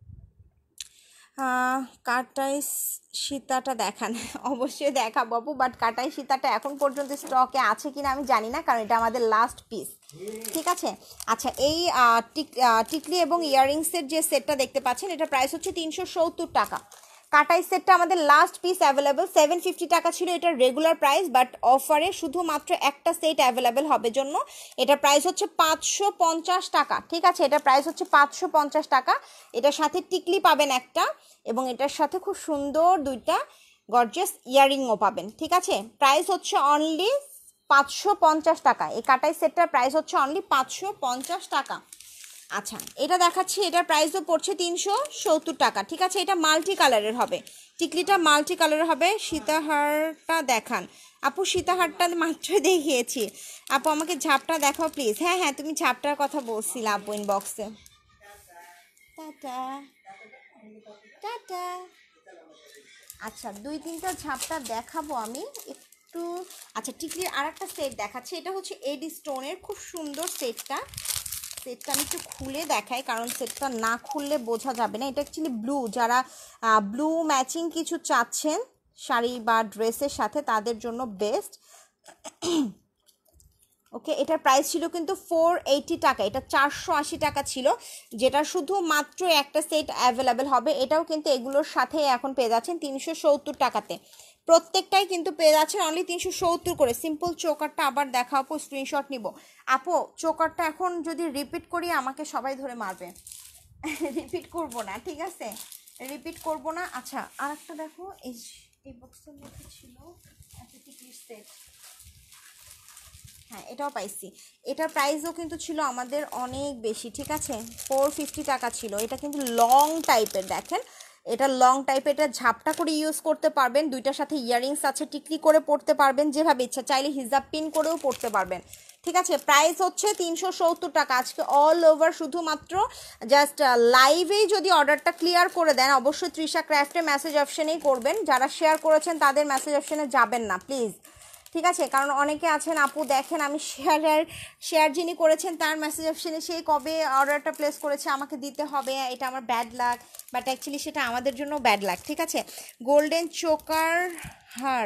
কাটাই সীতাটা দেখান, অবশ্যই দেখাবো আপু, বাট কাটাই সীতাটা এখন পর্যন্ত স্টকে আছে কিনা আমি জানি না, কারণ এটা আমাদের লাস্ট পিস, ঠিক আছে। আচ্ছা এই টিকলি এবং ইয়াররিংসের যে সেটটা দেখতে পাচ্ছেন, এটা প্রাইস হচ্ছে তিনশো সত্তর টাকা। কাটাই সেটটা আমাদের last piece available, seven fifty টাকা ছিল এটার রেগুলার প্রাইস, বাট অফারে শুধুমাত্র একটা সেট অ্যাভেলেবেল হবে জন্য এটার প্রাইস হচ্ছে পাঁচশো পঞ্চাশ টাকা, ঠিক আছে। এটা প্রাইস হচ্ছে পাঁচশো পঞ্চাশ টাকা। এটার সাথে টিকলি পাবেন একটা, এবং এটার সাথে খুব সুন্দর দুইটা গর্জিয়াস ইয়াররিংও পাবেন, ঠিক আছে। প্রাইস হচ্ছে অনলি পাঁচশো পঞ্চাশ টাকা। এই কাটাই সেটটার প্রাইস হচ্ছে অনলি পাঁচশো পঞ্চাশ টাকা। আচ্ছা এটা দেখাচ্ছি, এটার প্রাইসও পড়ছে তিনশো সত্তর টাকা। ঠিক আছে, এটা মাল্টি কালারের হবে, টিকলিটা মাল্টি কালারের হবে। সীতাহারটা দেখান আপু, সীতাহারটা মাত্র দেখিয়েছি আপু, আমাকে ঝাপটা দেখাও প্লিজ। হ্যাঁ হ্যাঁ তুমি ঝাপটার কথা বলছিলে আপু ইনবক্সে। Tata tata. আচ্ছা দুই তিনটা ঝাপটা দেখাবো আমি একটু। আচ্ছা টিকলির আর একটা সেট দেখাচ্ছি, এটা হচ্ছে এডি স্টোনের, খুব সুন্দর সেটটা। সেটটা আমি একটু খুলে দেখাই, কারণ সেটটা না খুললে বোঝা যাবে না। এটা অ্যাকচুয়ালি ব্লু, যারা ব্লু ম্যাচিং কিছু চাচ্ছেন শাড়ি বা ড্রেসের সাথে তাদের জন্য বেস্ট। ওকে, এটার প্রাইস ছিল কিন্তু ফোর এইটি টাকা, এটা চারশো আশি টাকা ছিল, যেটা শুধু মাত্র একটা সেট অ্যাভেলেবেল হবে। এটাও কিন্তু এগুলোর সাথে এখন পেয়ে যাচ্ছেন তিনশো সত্তর টাকাতে, প্রত্যেকটাই কিন্তু পেয়ে যাচ্ছেন অনলি তিনশো সত্তর করে। সিম্পল চোকারটা আবার দেখা আপু, স্ক্রিনশট নিব আপু। চোকারটা এখন যদি রিপিট করি আমাকে সবাই ধরে মারবে, রিপিট করব না, ঠিক আছে রিপিট করব না। আচ্ছা আর একটা দেখো, এই এই বক্সের মধ্যে ছিল একটা টিকিট সেট, হ্যাঁ এটাও পাইছি। এটার প্রাইসও কিন্তু ছিল আমাদের অনেক বেশি, ঠিক আছে ফোর ফিফটি টাকা ছিল। এটা কিন্তু লং টাইপের, দেখেন এটা লং টাইপের, এটা ঝাপটা করে ইউজ করতে পারবেন, দুইটার সাথে ইয়াররিংস আছে, টিকলি করে পড়তে পারবেন যেভাবে ইচ্ছা, চাইলে হিজাব পিন করেও পড়তে পারবেন। ঠিক আছে, প্রাইস হচ্ছে তিনশো সত্তর টাকা আজকে অল ওভার। শুধুমাত্র জাস্ট লাইভেই যদি অর্ডারটা ক্লিয়ার করে দেন, অবশ্যই তৃষা ক্রাফটে মেসেজ অপশনেই করবেন, যারা শেয়ার করেছেন তাদের মেসেজ অপশনে যাবেন না প্লিজ, ঠিক আছে। কারণ অনেকে আছেন আপু দেখেন আমি শেয়ার শেয়ার যিনি করেছেন তার মেসেজ অপশনে সেই কবে অর্ডারটা প্লেস করেছে, আমাকে দিতে হবে, এটা আমার ব্যাড লাক, বাট অ্যাকচুয়ালি সেটা আমাদের জন্য ব্যাড লাক, ঠিক আছে। গোল্ডেন চোকার হার,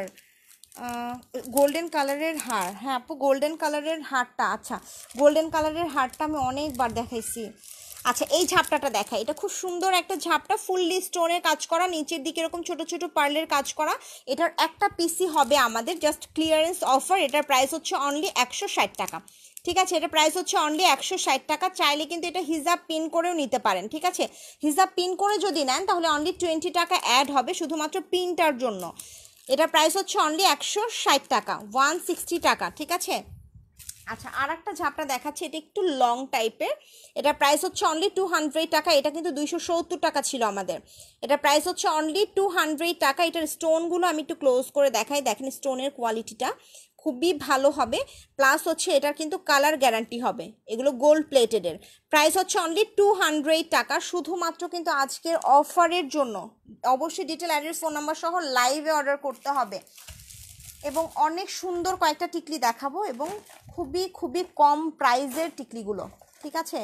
গোল্ডেন কালারের হার, হ্যাঁ আপু গোল্ডেন কালারের হারটা, আচ্ছা গোল্ডেন কালারের হারটা আমি অনেকবার দেখাইছি। আচ্ছা এই ঝাপটাটা দেখাই, এটা খুব সুন্দর একটা ঝাপটা, ফুললি স্টোনের কাজ করা, নিচের দিকে এরকম ছোট ছোট পার্লের কাজ করা। এটার একটা পিসি হবে আমাদের, জাস্ট ক্লিয়ারেন্স অফার। এটার প্রাইস হচ্ছে অনলি একশো ষাট টাকা, ঠিক আছে। এটা প্রাইস হচ্ছে অনলি একশো ষাট টাকা। চাইলে কিন্তু এটা হিজাব পিন করেও নিতে পারেন, ঠিক আছে। হিজাব পিন করে যদি নেন তাহলে অনলি টোয়েন্টি টাকা অ্যাড হবে শুধুমাত্র পিনটার জন্য। এটার প্রাইস হচ্ছে অনলি একশো ষাট টাকা, ওয়ান সিক্সটি টাকা, ঠিক আছে। আচ্ছা আর একটা ঝাপটা দেখাচ্ছে, এটা একটু লং টাইপের, এটা প্রাইস হচ্ছে অনলি টু হান্ড্রেড টাকা। এটা কিন্তু দুইশো সত্তর টাকা ছিল আমাদের, এটা প্রাইস হচ্ছে অনলি টু হান্ড্রেড টাকা। এটার স্টোনগুলো আমি একটু ক্লোজ করে দেখাই, দেখেন স্টোনের কোয়ালিটিটা খুবই ভালো হবে, প্লাস হচ্ছে এটার কিন্তু কালার গ্যারান্টি হবে, এগুলো গোল্ড প্লেটেডের। প্রাইস হচ্ছে অনলি টু হান্ড্রেড টাকা শুধুমাত্র কিন্তু আজকের অফারের জন্য। অবশ্যই ডিটেল অ্যাড্রেস ফোন নাম্বার সহ লাইভে অর্ডার করতে হবে। এবং অনেক সুন্দর কয়েকটা টিকলি দেখাবো এবং খুবই খুবই কম প্রাইজের টিকলিগুলো, ঠিক আছে।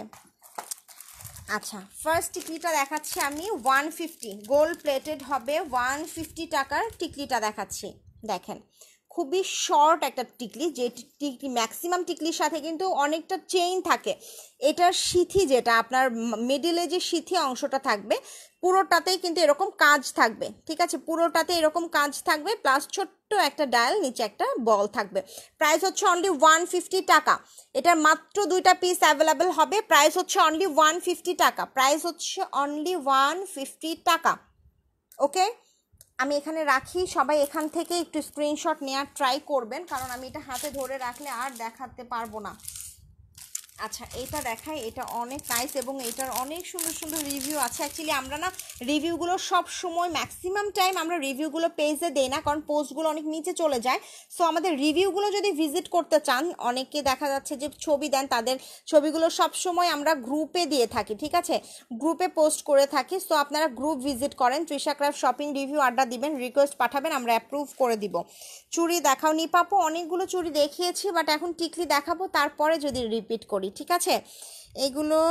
আচ্ছা ফার্স্ট টিকলিটা দেখাচ্ছি আমি, ওয়ান ফিফটি গোল্ড প্লেটেড হবে, ওয়ান ফিফটি টাকার টিকলিটা দেখাচ্ছি। দেখেন খুবই শর্ট একটা টিকলি, যে টিকলি ম্যাক্সিমাম টিকলির সাথে কিন্তু অনেকটা চেইন থাকে। এটার সিথি যেটা আপনার মিডিলে যে সিথি অংশটা থাকবে পুরোটাতেই কিন্তু এরকম কাজ থাকবে, ঠিক আছে, পুরোটাতে এরকম কাজ থাকবে, প্লাস ছোট্ট একটা ডায়াল, নিচে একটা বল থাকবে। প্রাইস হচ্ছে অনলি ওয়ান ফিফটি টাকা। এটার মাত্র দুইটা পিস অ্যাভেলেবেল হবে, প্রাইস হচ্ছে অনলি ওয়ান ফিফটি টাকা, প্রাইস হচ্ছে অনলি ওয়ান ফিফটি টাকা। ওকে আমি এখানে রাখি, সবাই এখান থেকে একটু স্ক্রিনশট নেওয়ার ট্রাই করবেন, কারণ আমি এটা হাতে ধরে রাখলে আর দেখাতে পারবো না। আচ্ছা এটা দেখাই, এটা অনেক নাইস এবং এটার অনেক সুন্দর সুন্দর রিভিউ আছে। অ্যাকচুয়ালি আমরা না রিভিউগুলো সব সময় ম্যাক্সিমাম টাইম আমরা রিভিউগুলো পেজে দেই না, কারণ পোস্টগুলো অনেক নিচে চলে যায়। সো আমাদের রিভিউগুলো যদি ভিজিট করতে চান, অনেকে দেখা যাচ্ছে যে ছবি দেন, তাদের ছবিগুলো সব সময় আমরা গ্রুপে দিয়ে থাকি, ঠিক আছে, গ্রুপে পোস্ট করে থাকি। সো আপনারা গ্রুপ ভিজিট করেন, তৃষা ক্রাফট শপিং রিভিউ আড্ডা দিবেন, রিকোয়েস্ট পাঠাবেন, আমরা অ্যাপ্রুভ করে দিব। চুড়ি দেখাও নিপাপু, অনেকগুলো চুড়ি দেখিয়েছি, বাট এখন টিকলি দেখাবো, তারপরে যদি রিপিট করি, ঠিক আছে। এগুলো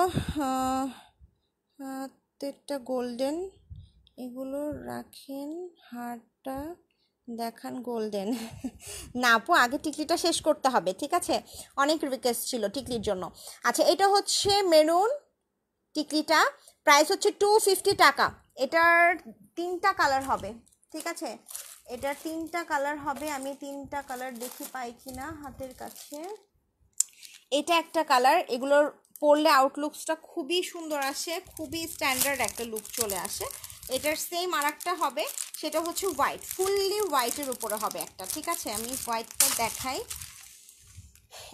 হাতেরটা গোল্ডেন, এগুলো রাখেন, হারটা দেখান গোল্ডেন। না আপু আগে টিকলিটা শেষ করতে হবে, ঠিক আছে, অনেক রিকোয়েস্ট ছিল টিকলির জন্য। আচ্ছা এটা হচ্ছে মেরুন টিকলিটা, প্রাইস হচ্ছে টু ফিফটি টাকা। এটার তিনটা কালার হবে, ঠিক আছে, এটার তিনটা কালার হবে। আমি তিনটা কালার দেখি পাই কিনা হাতের কাছে। এটা একটা কালার, এগুলোর পরলে আউটলুকসটা খুবই সুন্দর আসে, খুবই স্ট্যান্ডার্ড একটা লুক চলে আসে। এটার সেম আর একটা হবে, সেটা হচ্ছে হোয়াইট, ফুললি হোয়াইটের উপরে হবে একটা, ঠিক আছে। আমি হোয়াইটটা দেখাই,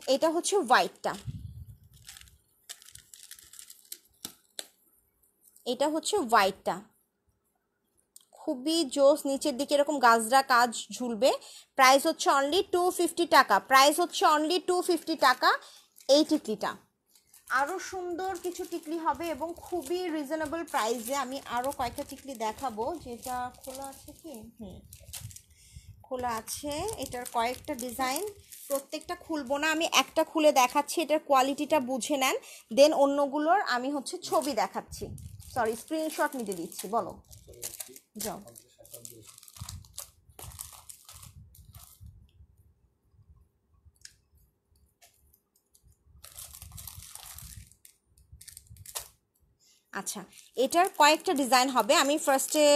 এটা হচ্ছে হোয়াইটটা, এটা হচ্ছে হোয়াইটটা, খুবই জোস, নিচের দিকে এরকম গাজরা কাজ ঝুলবে। প্রাইস হচ্ছে অনলি টু ফিফটি টাকা, প্রাইস হচ্ছে অনলি টু ফিফটি টাকা এই টিকলিটা। আরও সুন্দর কিছু টিকলি হবে এবং খুবই রিজনেবল প্রাইসে। আমি আরও কয়েকটা টিকলি দেখাবো, যেটা খোলা আছে কি, হুম খোলা আছে। এটার কয়েকটা ডিজাইন, প্রত্যেকটা খুলবো না, আমি একটা খুলে দেখাচ্ছি, এটার কোয়ালিটিটা বুঝে নেন, দেন অন্যগুলোর আমি হচ্ছে ছবি দেখাচ্ছি, সরি স্ক্রিনশট নিতে দিচ্ছি। বলো যাও। আচ্ছা, এটার কয়েকটা ডিজাইন হবে। আমি ফার্স্টে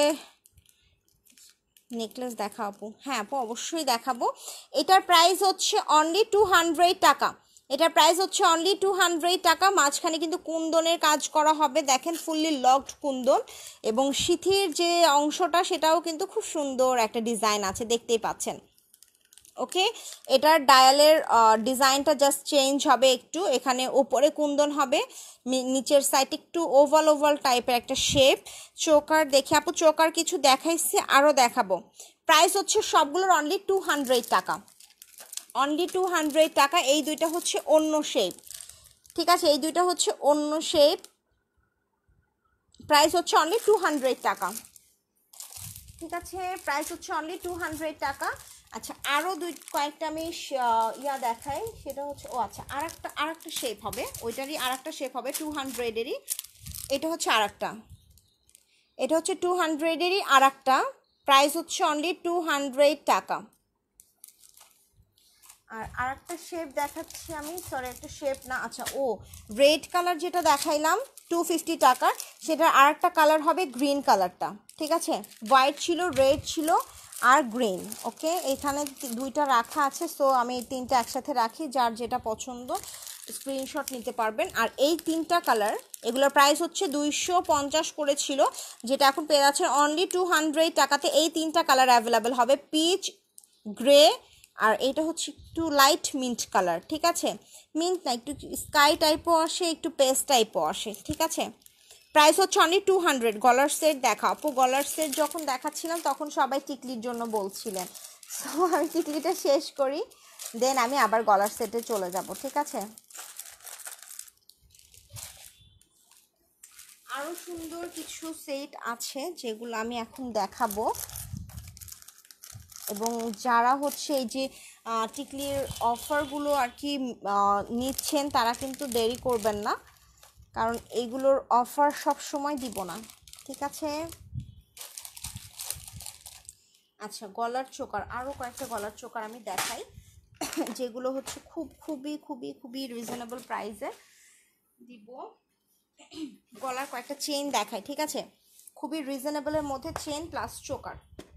নেকলেস দেখাবো, হ্যাঁ আপু অবশ্যই দেখাবো। এটার প্রাইস হচ্ছে অনলি টু হান্ড্রেড টাকা, এটার প্রাইস হচ্ছে অনলি টু হান্ড্রেড টাকা। মাঝখানে কিন্তু কুন্দনের কাজ করা হবে, দেখেন ফুললি লকড কুন্দন, এবং সিথির যে অংশটা সেটাও কিন্তু খুব সুন্দর একটা ডিজাইন আছে, দেখতেই পাচ্ছেন। ওকে, এটার ডায়ালের ডিজাইনটা জাস্ট চেঞ্জ হবে একটু, এখানে ওপরে কুন্দন হবে, নিচের সাইড একটু ওভাল ওভাল টাইপের একটা শেপ। চোকার দেখে আপু, চোকার কিছু দেখাইছি, আরও দেখাবো। প্রাইস হচ্ছে সবগুলোর অনলি টু হান্ড্রেড টাকা, অনলি টু হান্ড্রেড টাকা। এই দুইটা হচ্ছে অন্য শেপ, ঠিক আছে, এই দুইটা হচ্ছে অন্য শেপ। প্রাইস হচ্ছে অনলি টু হান্ড্রেড টাকা, ঠিক আছে, প্রাইস হচ্ছে অনলি টু হান্ড্রেড টাকা। আচ্ছা, আরও দুই কয়েকটা আমি ইয়া দেখাই, সেটা হচ্ছে, ও আচ্ছা আর একটা আর একটা শেপ হবে, ওইটারই আর একটা শেপ হবে টু হান্ড্রেডেরই। এটা হচ্ছে আর একটা, এটা হচ্ছে টু হান্ড্রেডেরই আর একটা, প্রাইস হচ্ছে অনলি টু হান্ড্রেড টাকা। আর আর একটা শেপ দেখাচ্ছি আমি, সরি একটা শেপ না, আচ্ছা ও রেড কালার যেটা দেখাইলাম টু ফিফটি টাকার, সেটার আর একটা কালার হবে গ্রিন কালারটা, ঠিক আছে, হোয়াইট ছিল, রেড ছিল আর গ্রিন। ওকে, এখানে দুইটা রাখা আছে, সো আমি এই তিনটা একসাথে রাখি, যার যেটা পছন্দ স্ক্রিনশট নিতে পারবেন। আর এই তিনটা কালার, এগুলোর প্রাইস হচ্ছে দুইশো পঞ্চাশ করে ছিল, যেটা এখন পেয়ে যাচ্ছে অনলি টু হান্ড্রেড টাকাতে। এই তিনটা কালার অ্যাভেলেবেল হবে, পিচ, গ্রে, আর এটা হচ্ছে একটু লাইট মিন্ট কালার, ঠিক আছে, মিন্ট না একটু স্কাই টাইপও আসে, একটু পেস্ট টাইপও আসে, ঠিক আছে। প্রাইস হচ্ছে অনলি টু হান্ড্রেড। গলার সেট দেখা আপু, গলার সেট যখন দেখাচ্ছিলাম তখন সবাই টিকলির জন্য বলছিলেন, সো আমি টিকলিটা শেষ করি, দেন আমি আবার গলার সেটে চলে যাব, ঠিক আছে। আরও সুন্দর কিছু সেট আছে যেগুলো আমি এখন দেখাবো, এবং যারা হচ্ছে এই যে টিকলির অফারগুলো আর কি নিচ্ছেন, তারা কিন্তু দেরি করবেন না, কারণ এইগুলোর অফার সব সময় দিব না, ঠিক আছে। আচ্ছা, গলার চোকার, আরও কয়েকটা গলার চোকার আমি দেখাই, যেগুলো হচ্ছে খুব খুবই খুবই খুবই রিজনেবল প্রাইসে দিব। গলার কয়েকটা চেইন দেখাই, ঠিক আছে, খুবই রিজনেবলের মধ্যে চেইন প্লাস চোকার।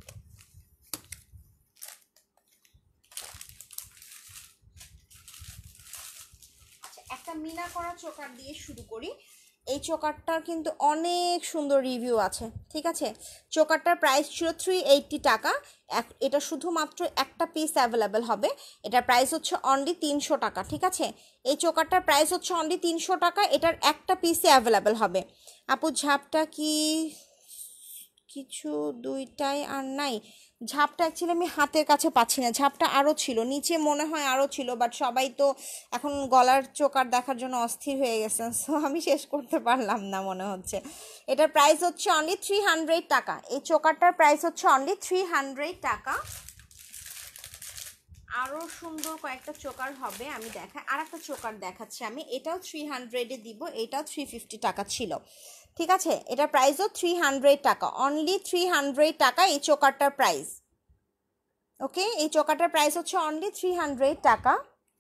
একটা মিনা করা চোকার দিয়ে শুরু করি। এই চোকারটার কিন্তু অনেক সুন্দর রিভিউ আছে, ঠিক আছে। চোকারটার প্রাইস ছিল থ্রি এইটটি টাকা, এটা শুধুমাত্র একটা পিস অ্যাভেলেবেল হবে, এটার প্রাইস হচ্ছে অনলি তিনশো টাকা, ঠিক আছে। এই চোকারটার প্রাইস হচ্ছে অনলি তিনশো টাকা, এটার একটা পিসে অ্যাভেলেবেল হবে। আপু ঝাপটা কি কিছু দুইটাই আর নাই? ঝাপটা অ্যাকচুয়ালি আমি হাতের কাছে পাচ্ছি না, ঝাপটা আরও ছিল নিচে, মনে হয় আরও ছিল, বাট সবাই তো এখন গলার চোকার দেখার জন্য অস্থির হয়ে গেছেন, সো আমি শেষ করতে পারলাম না মনে হচ্ছে। এটার প্রাইস হচ্ছে অনলি থ্রি হান্ড্রেড টাকা, এই চোকারটার প্রাইস হচ্ছে অনলি থ্রি হান্ড্রেড টাকা। আরও সুন্দর কয়েকটা চোকার হবে, আমি দেখাই, আর একটা চোকার দেখাচ্ছি আমি, এটাও থ্রি হান্ড্রেডে দিব, এটাও থ্রি ফিফটি টাকা ছিল, ঠিক আছে। এটার প্রাইসও থ্রি হান্ড্রেড টাকা, অনলি থ্রি হান্ড্রেড টাকা এই চোকারটার প্রাইস। ওকে, এই চোকারটার প্রাইস হচ্ছে অনলি থ্রি হান্ড্রেড টাকা।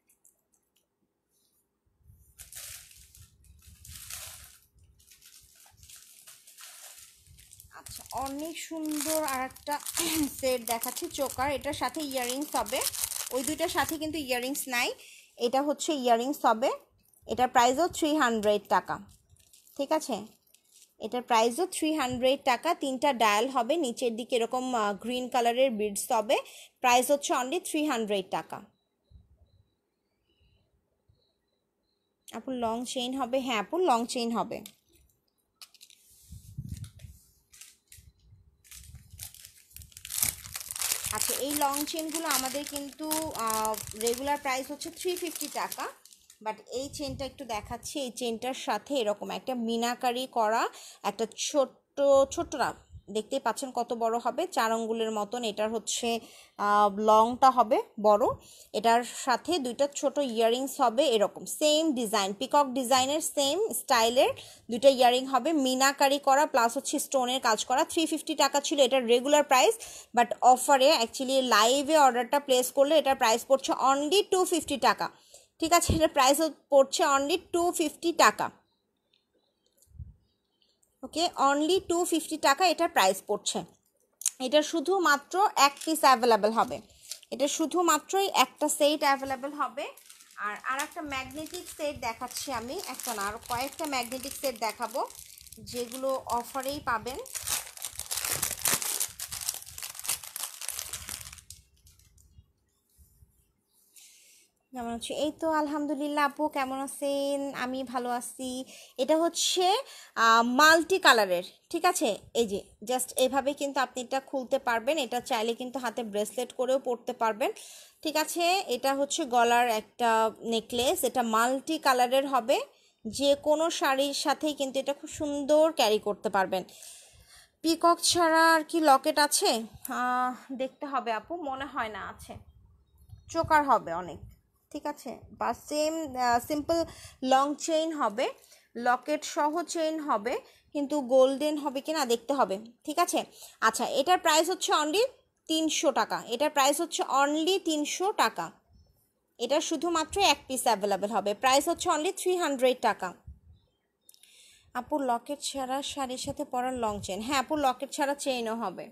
আচ্ছা, অনেক সুন্দর আর একটা সেট দেখাচ্ছি চোকার, এটার সাথে ইয়াররিংস হবে, ওই দুইটার সাথে কিন্তু ইয়াররিংস নাই, এটা হচ্ছে ইয়াররিংস হবে, এটার প্রাইসও থ্রি হান্ড্রেড টাকা, ঠিক আছে। এটার প্রাইসও থ্রি হান্ড্রেড টাকা, তিনটা ডায়াল হবে, নিচের দিকে এরকম গ্রিন কালারের বিডস হবে, প্রাইস হচ্ছে অনলি থ্রি হান্ড্রেড টাকা। আপু লং চেইন হবে? হ্যাঁ আপু লং চেইন হবে। আচ্ছা এই লং চেনগুলো আমাদের কিন্তু রেগুলার প্রাইস হচ্ছে থ্রি ফিফটি টাকা, বাট এই চেনটা একটু দেখাচ্ছি। এই চেনটার সাথে এরকম একটা মিনাকারি করা একটা ছোট্ট ছোট্ট না, দেখতেই পাচ্ছেন কত বড় হবে, চার আঙ্গুলের মতন। এটার হচ্ছে লংটা হবে বড়, এটার সাথে দুইটা ছোট ইয়াররিংস হবে এরকম সেম ডিজাইন, পিকক ডিজাইনের সেম স্টাইলের দুইটা ইয়াররিং হবে, মিনাকারি করা প্লাস হচ্ছে স্টোনের কাজ করা। থ্রি ফিফটি টাকা ছিল এটার রেগুলার প্রাইস, বাট অফারে অ্যাকচুয়ালি লাইভে অর্ডারটা প্লেস করলে এটার প্রাইস পড়ছে অনলি টু ফিফটি টাকা। ঠিক আছে, এটার প্রাইস পড়ছে অনলি টু ফিফটি টাকা। ওকে, অনলি টু ফিফটি টাকা এটার প্রাইস পড়ছে। এটা শুধুমাত্র এক পিস অ্যাভেলেবেল হবে, এটা শুধুমাত্রই একটা সেট অ্যাভেলেবেল হবে। আর আর একটা ম্যাগনেটিক সেট দেখাচ্ছি আমি, একটা না আরও কয়েকটা ম্যাগনেটিক সেট দেখাবো যেগুলো অফারেই পাবেন। কেমন আছো? এই তো আলহামদুলিল্লাহ আপু, কেমন আছেন? আমি ভালো আছি। এটা হচ্ছে মাল্টি কালারের, ঠিক আছে। এই যে জাস্ট এভাবে কিন্তু আপনি এটা খুলতে পারবেন, এটা চাইলে কিন্তু হাতে ব্রেসলেট করেও পরতে পারবেন, ঠিক আছে। এটা হচ্ছে গলার একটা নেকলেস, এটা মাল্টি কালারের হবে, যে কোনো শাড়ির সাথেই কিন্তু এটা খুব সুন্দর ক্যারি করতে পারবেন। পিকক ছাড়া আর কি লকেট আছে দেখতে হবে আপু, মনে হয় না আছে। চোকার হবে অনেক, ঠিক আছে, বা সেম সিম্পল লং চেইন হবে, লকেট সহ চেইন হবে, কিন্তু গোল্ডেন হবে কি না দেখতে হবে, ঠিক আছে। আচ্ছা এটার প্রাইস হচ্ছে অনলি তিনশো টাকা, এটার প্রাইস হচ্ছে অনলি তিনশো টাকা। এটা শুধুমাত্র এক পিস অ্যাভেলেবেল হবে, প্রাইস হচ্ছে অনলি থ্রি হান্ড্রেড টাকা। আপু লকেট ছাড়া শাড়ির সাথে পরার লং চেইন? হ্যাঁ আপু লকেট ছাড়া চেইনও হবে।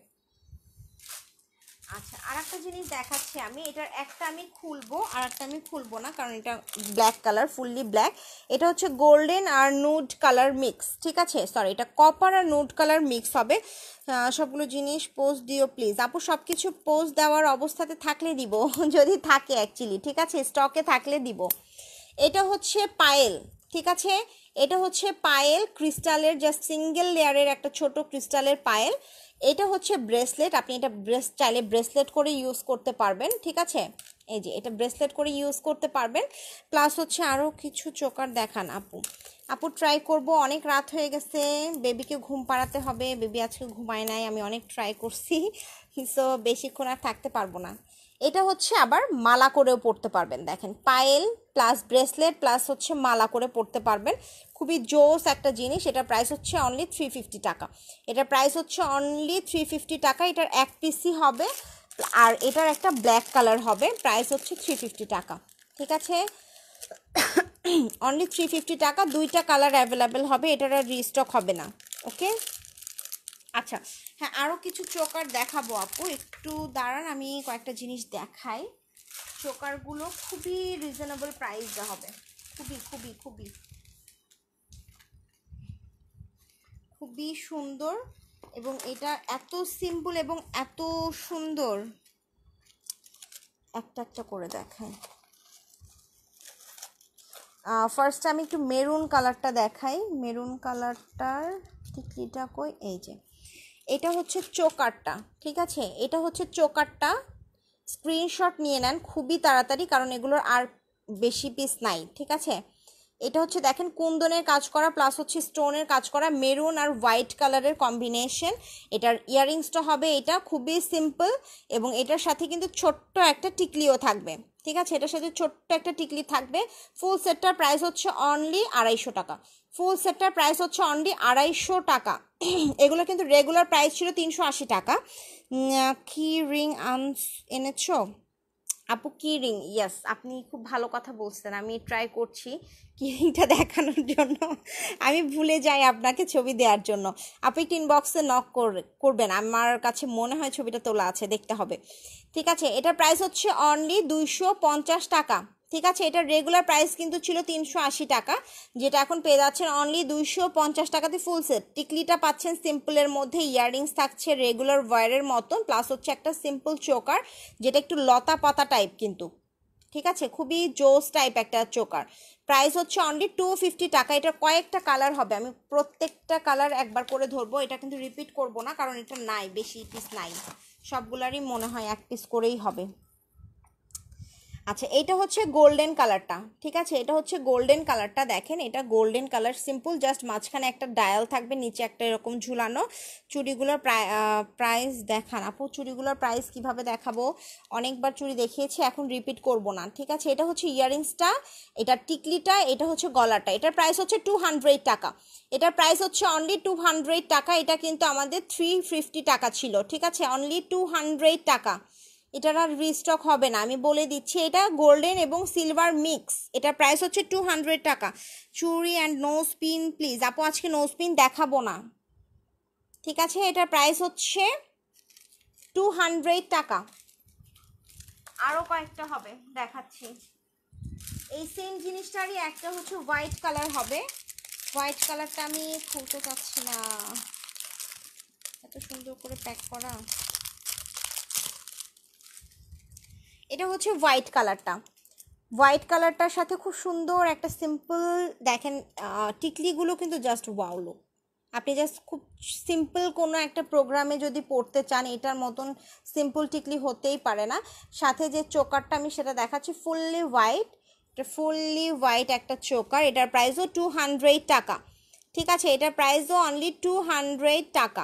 আচ্ছা আর একটা জিনিস দেখাচ্ছি আমি, এটার একটা আমি খুলবো আর একটা আমি খুলবো না, কারণ এটা ব্ল্যাক কালার, ফুললি ব্ল্যাক। এটা হচ্ছে গোল্ডেন আর নুড কালার মিক্স, ঠিক আছে, সরি এটা কপার আর নুড কালার মিক্স হবে। সবগুলো জিনিস পোস্ট দিও প্লিজ। আপু সব কিছু পোস্ট দেওয়ার অবস্থাতে থাকলে দিব, যদি থাকে অ্যাকচুয়ালি, ঠিক আছে, স্টকে থাকলে দিব। এটা হচ্ছে পায়েল, ঠিক আছে, এটা হচ্ছে পায়েল ক্রিস্টালের, জাস্ট সিঙ্গেল লেয়ারের একটা ছোট ক্রিস্টালের পায়েল। এটা হচ্ছে ব্রেসলেট, আপনি এটা ব্রেস চাইলে ব্রেসলেট করে ইউজ করতে পারবেন, ঠিক আছে। এই যে এটা ব্রেসলেট করে ইউজ করতে পারবেন, প্লাস হচ্ছে আরও কিছু চোকার দেখান আপু। আপু ট্রাই করব, অনেক রাত হয়ে গেছে, বেবিকে ঘুম পাড়াতে হবে, বেবি আজকে ঘুমায় নাই, আমি অনেক ট্রাই করছি, সো বেশিক্ষণ আর থাকতে পারবো না। এটা হচ্ছে আবার মালা করেও পরতে পারবেন, দেখেন পায়েল প্লাস ব্রেসলেট প্লাস হচ্ছে মালা করে পরতে পারবেন, খুবই জোস একটা জিনিস। এটার প্রাইস হচ্ছে অনলি থ্রি ফিফটি টাকা, এটার প্রাইস হচ্ছে অনলি থ্রি ফিফটি টাকা। এটার এক পিসি হবে আর এটার একটা ব্ল্যাক কালার হবে, প্রাইস হচ্ছে থ্রি ফিফটি টাকা, ঠিক আছে, অনলি থ্রি ফিফটি টাকা। দুইটা কালার অ্যাভেলেবেল হবে, এটার আর রিস্টক হবে না, ওকে। আচ্ছা হ্যাঁ আরও কিছু চোকার দেখাবো আপু, একটু দাঁড়ান আমি কয়েকটা জিনিস দেখাই। চোকারগুলো খুবই রিজনেবল প্রাইসে হবে, খুবই খুবই খুবই খুবই সুন্দর, এবং এটা এত সিম্পল এবং এত সুন্দর। একটা একটা করে দেখাই। ফার্স্ট আমি একটু মেরুন কালারটা দেখাই, মেরুন কালারটার টিকলিটা কই, এই যে এটা হচ্ছে চোকারটা, ঠিক আছে, এটা হচ্ছে চোকারটা। স্ক্রিনশট নিয়ে নেন খুবই তাড়াতাড়ি, কারণ এগুলোর আর বেশি পিস নাই, ঠিক আছে। এটা হচ্ছে দেখেন কুন্দনের কাজ করা প্লাস হচ্ছে স্টোনের কাজ করা, মেরুন আর হোয়াইট কালারের কম্বিনেশন। এটার ইয়াররিংসটা হবে এটা খুবই সিম্পল, এবং এটার সাথে কিন্তু ছোট্ট একটা টিকলিও থাকবে, ঠিক আছে, এটার সাথে ছোট্ট একটা টিকলি থাকবে। ফুল সেটটার প্রাইস হচ্ছে অনলি আড়াইশো টাকা, ফুল সেটটার প্রাইস হচ্ছে অনলি আড়াইশো টাকা। এগুলো কিন্তু রেগুলার প্রাইস ছিল তিনশো আশি টাকা। কি রিং আনস এনেছো আপু? কি রিং? ইয়াস, আপনি খুব ভালো কথা বলছেন, আমি ট্রাই করছি কি রিংটা দেখানোর জন্য, আমি ভুলে যাই আপনাকে ছবি দেওয়ার জন্য। আপনি টিন বক্সে নক করবেন, আমার কাছে মনে হয় ছবিটা তোলা আছে, দেখতে হবে, ঠিক আছে। এটার প্রাইস হচ্ছে অনলি দুইশো পঞ্চাশ টাকা, ঠিক আছে। এটার রেগুলার প্রাইস কিন্তু ছিল তিনশো আশি টাকা, যেটা এখন পেয়ে যাচ্ছেন অনলি দুইশো পঞ্চাশ টাকাতে ফুল সেট। টিকলিটা পাচ্ছেন সিম্পলের মধ্যে, ইয়াররিংস থাকছে রেগুলার ওয়্যারের মতন, প্লাস হচ্ছে একটা সিম্পল চোকার, যেটা একটু লতা পাতা টাইপ কিন্তু, ঠিক আছে, খুবই জোস টাইপ একটা চোকার। প্রাইস হচ্ছে অনলি টু ফিফটি টাকা। এটা কয়েকটা কালার হবে, আমি প্রত্যেকটা কালার একবার করে ধরবো, এটা কিন্তু রিপিট করব না কারণ এটা নাই, বেশি পিস নাই, সবগুলারই মনে হয় এক পিস করেই হবে। আচ্ছা এটা হচ্ছে গোল্ডেন কালারটা, ঠিক আছে, এটা হচ্ছে গোল্ডেন কালারটা, দেখেন এটা গোল্ডেন কালার, সিম্পল, জাস্ট মাঝখানে একটা ডায়াল থাকবে, নিচে একটা এরকম ঝুলানো। চুড়িগুলোর প্রাইস দেখান আপু, চুড়িগুলোর প্রাইস কিভাবে দেখাবো, অনেকবার চুড়ি দেখিয়েছি, এখন রিপিট করব না, ঠিক আছে। এটা হচ্ছে ইয়াররিংসটা, এটা টিকলিটা, এটা হচ্ছে গলাটা, এটার প্রাইস হচ্ছে টু হান্ড্রেড টাকা। এটার প্রাইস হচ্ছে অনলি টু হান্ড্রেড টাকা। এটা কিন্তু আমাদের থ্রি ফিফটি টাকা ছিল, ঠিক আছে, অনলি টু হান্ড্রেড টাকা। এটার আর রিস্টক হবে না, আমি বলে দিচ্ছি। এটা গোল্ডেন এবং সিলভার মিক্স, এটার প্রাইস হচ্ছে টু হান্ড্রেড টাকা। চুড়ি অ্যান্ড নোজ পিন প্লিজ আপু, আজকে নোজ পিন দেখাবো না, ঠিক আছে। এটার প্রাইস হচ্ছে টু হান্ড্রেড টাকা। আরও কয়েকটা হবে দেখাচ্ছি। এই সেম জিনিসটারই একটা হচ্ছে হোয়াইট কালার হবে, হোয়াইট কালারটা আমি খুলতে চাচ্ছি না, এত সুন্দর করে প্যাক করা। এটা হচ্ছে হোয়াইট কালারটা, হোয়াইট কালারটার সাথে খুব সুন্দর একটা সিম্পল, দেখেন টিকলিগুলো কিন্তু জাস্ট ওয়াও, আপনি জাস্ট খুব সিম্পল কোনো একটা প্রোগ্রামে যদি পড়তে চান, এটার মতন সিম্পল টিকলি হতেই পারে না। সাথে যে চোকারটা আমি সেটা দেখাচ্ছি, ফুললি হোয়াইট, এটা ফুললি হোয়াইট একটা চোকার, এটার প্রাইসও টু হান্ড্রেড টাকা, ঠিক আছে, এটার প্রাইসও অনলি টু হান্ড্রেড টাকা।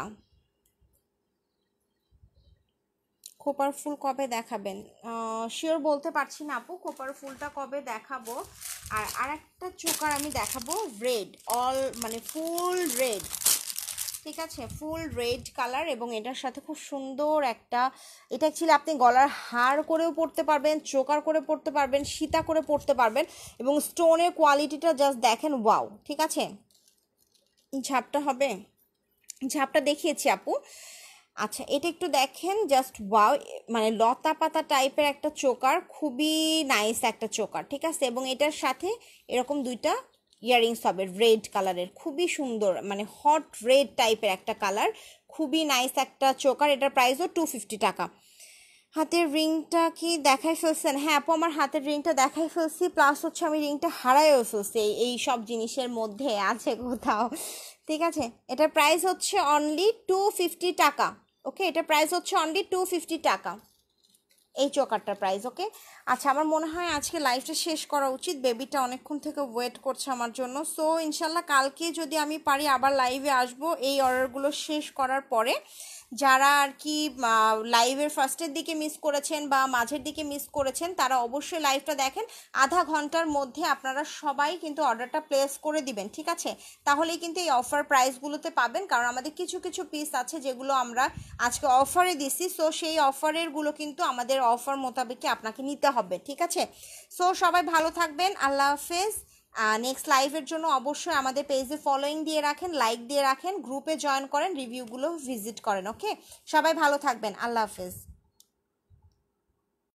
খোপার ফুল কবে দেখাবেন, শিওর বলতে পারছি না আপু, খোপার ফুলটা কবে দেখাবো। আর আরেকটা চোকার আমি দেখাবো রেড, অল মানে ফুল রেড, ঠিক আছে, ফুল রেড কালার, এবং এটার সাথে খুব সুন্দর একটা, এটা অ্যাকচুয়ালি আপনি গলার হার করেও পরতে পারবেন, চোকার করে পরতে পারবেন, সীতা করে পরতে পারবেন, এবং স্টোনের কোয়ালিটিটা জাস্ট দেখেন ওয়াও, ঠিক আছে। ঝাপটা হবে, ঝাপটা দেখিয়েছি আপু। আচ্ছা এটা একটু দেখেন, জাস্ট ওয়াও, মানে লতা পাতা টাইপের একটা চোকার, খুবই নাইস একটা চোকার, ঠিক আছে, এবং এটার সাথে এরকম দুইটা ইয়াররিংস হবে রেড কালারের, খুবই সুন্দর, মানে হট রেড টাইপের একটা কালার, খুবই নাইস একটা চোকার। এটার প্রাইসও টু ফিফটি টাকা। হাতের রিংটা কি দেখাই ফেলছেন? হ্যাঁ আপু আমার হাতের রিংটা দেখাই ফেলছি, প্লাস হচ্ছে আমি রিংটা হারাইও ফেলছি, এই সব জিনিসের মধ্যে আছে কোথাও, ঠিক আছে। এটার প্রাইস হচ্ছে অনলি টু ফিফটি টাকা, ওকে, এটার প্রাইস হচ্ছে অনলি টু ফিফটি টাকা, এই চোকারটার প্রাইস, ওকে। আচ্ছা আমার মনে হয় আজকে লাইভটা শেষ করা উচিত, বেবিটা অনেকক্ষণ থেকে ওয়েট করছে আমার জন্য। সো ইনশাল্লাহ কালকে যদি আমি পারি আবার লাইভে আসবো এই অর্ডারগুলো শেষ করার পরে। যারা আর কি লাইভের ফার্স্টের দিকে মিস করেছেন বা মাঝের দিকে মিস করেছেন তারা অবশ্যই লাইভটা দেখেন, আধা ঘন্টার মধ্যে আপনারা সবাই কিন্তু অর্ডারটা প্লেস করে দিবেন, ঠিক আছে, তাহলেই কিন্তু এই অফার প্রাইসগুলোতে পাবেন, কারণ আমাদের কিছু কিছু পিস আছে যেগুলো আমরা আজকে অফারে দিছি, সো সেই অফারেরগুলো কিন্তু আমাদের অফার মোতাবেকই আপনাকে নিতে হবে, ঠিক আছে। সো সবাই ভালো থাকবেন, আল্লাহ হাফেজ। নেক্সট লাইভের জন্য অবশ্যই আমাদের পেজে ফলোইং দিয়ে রাখেন, লাইক দিয়ে রাখেন, গ্রুপে জয়েন করেন, রিভিউগুলো ভিজিট করেন, ওকে। সবাই ভালো থাকবেন, আল্লাহ হাফেজ।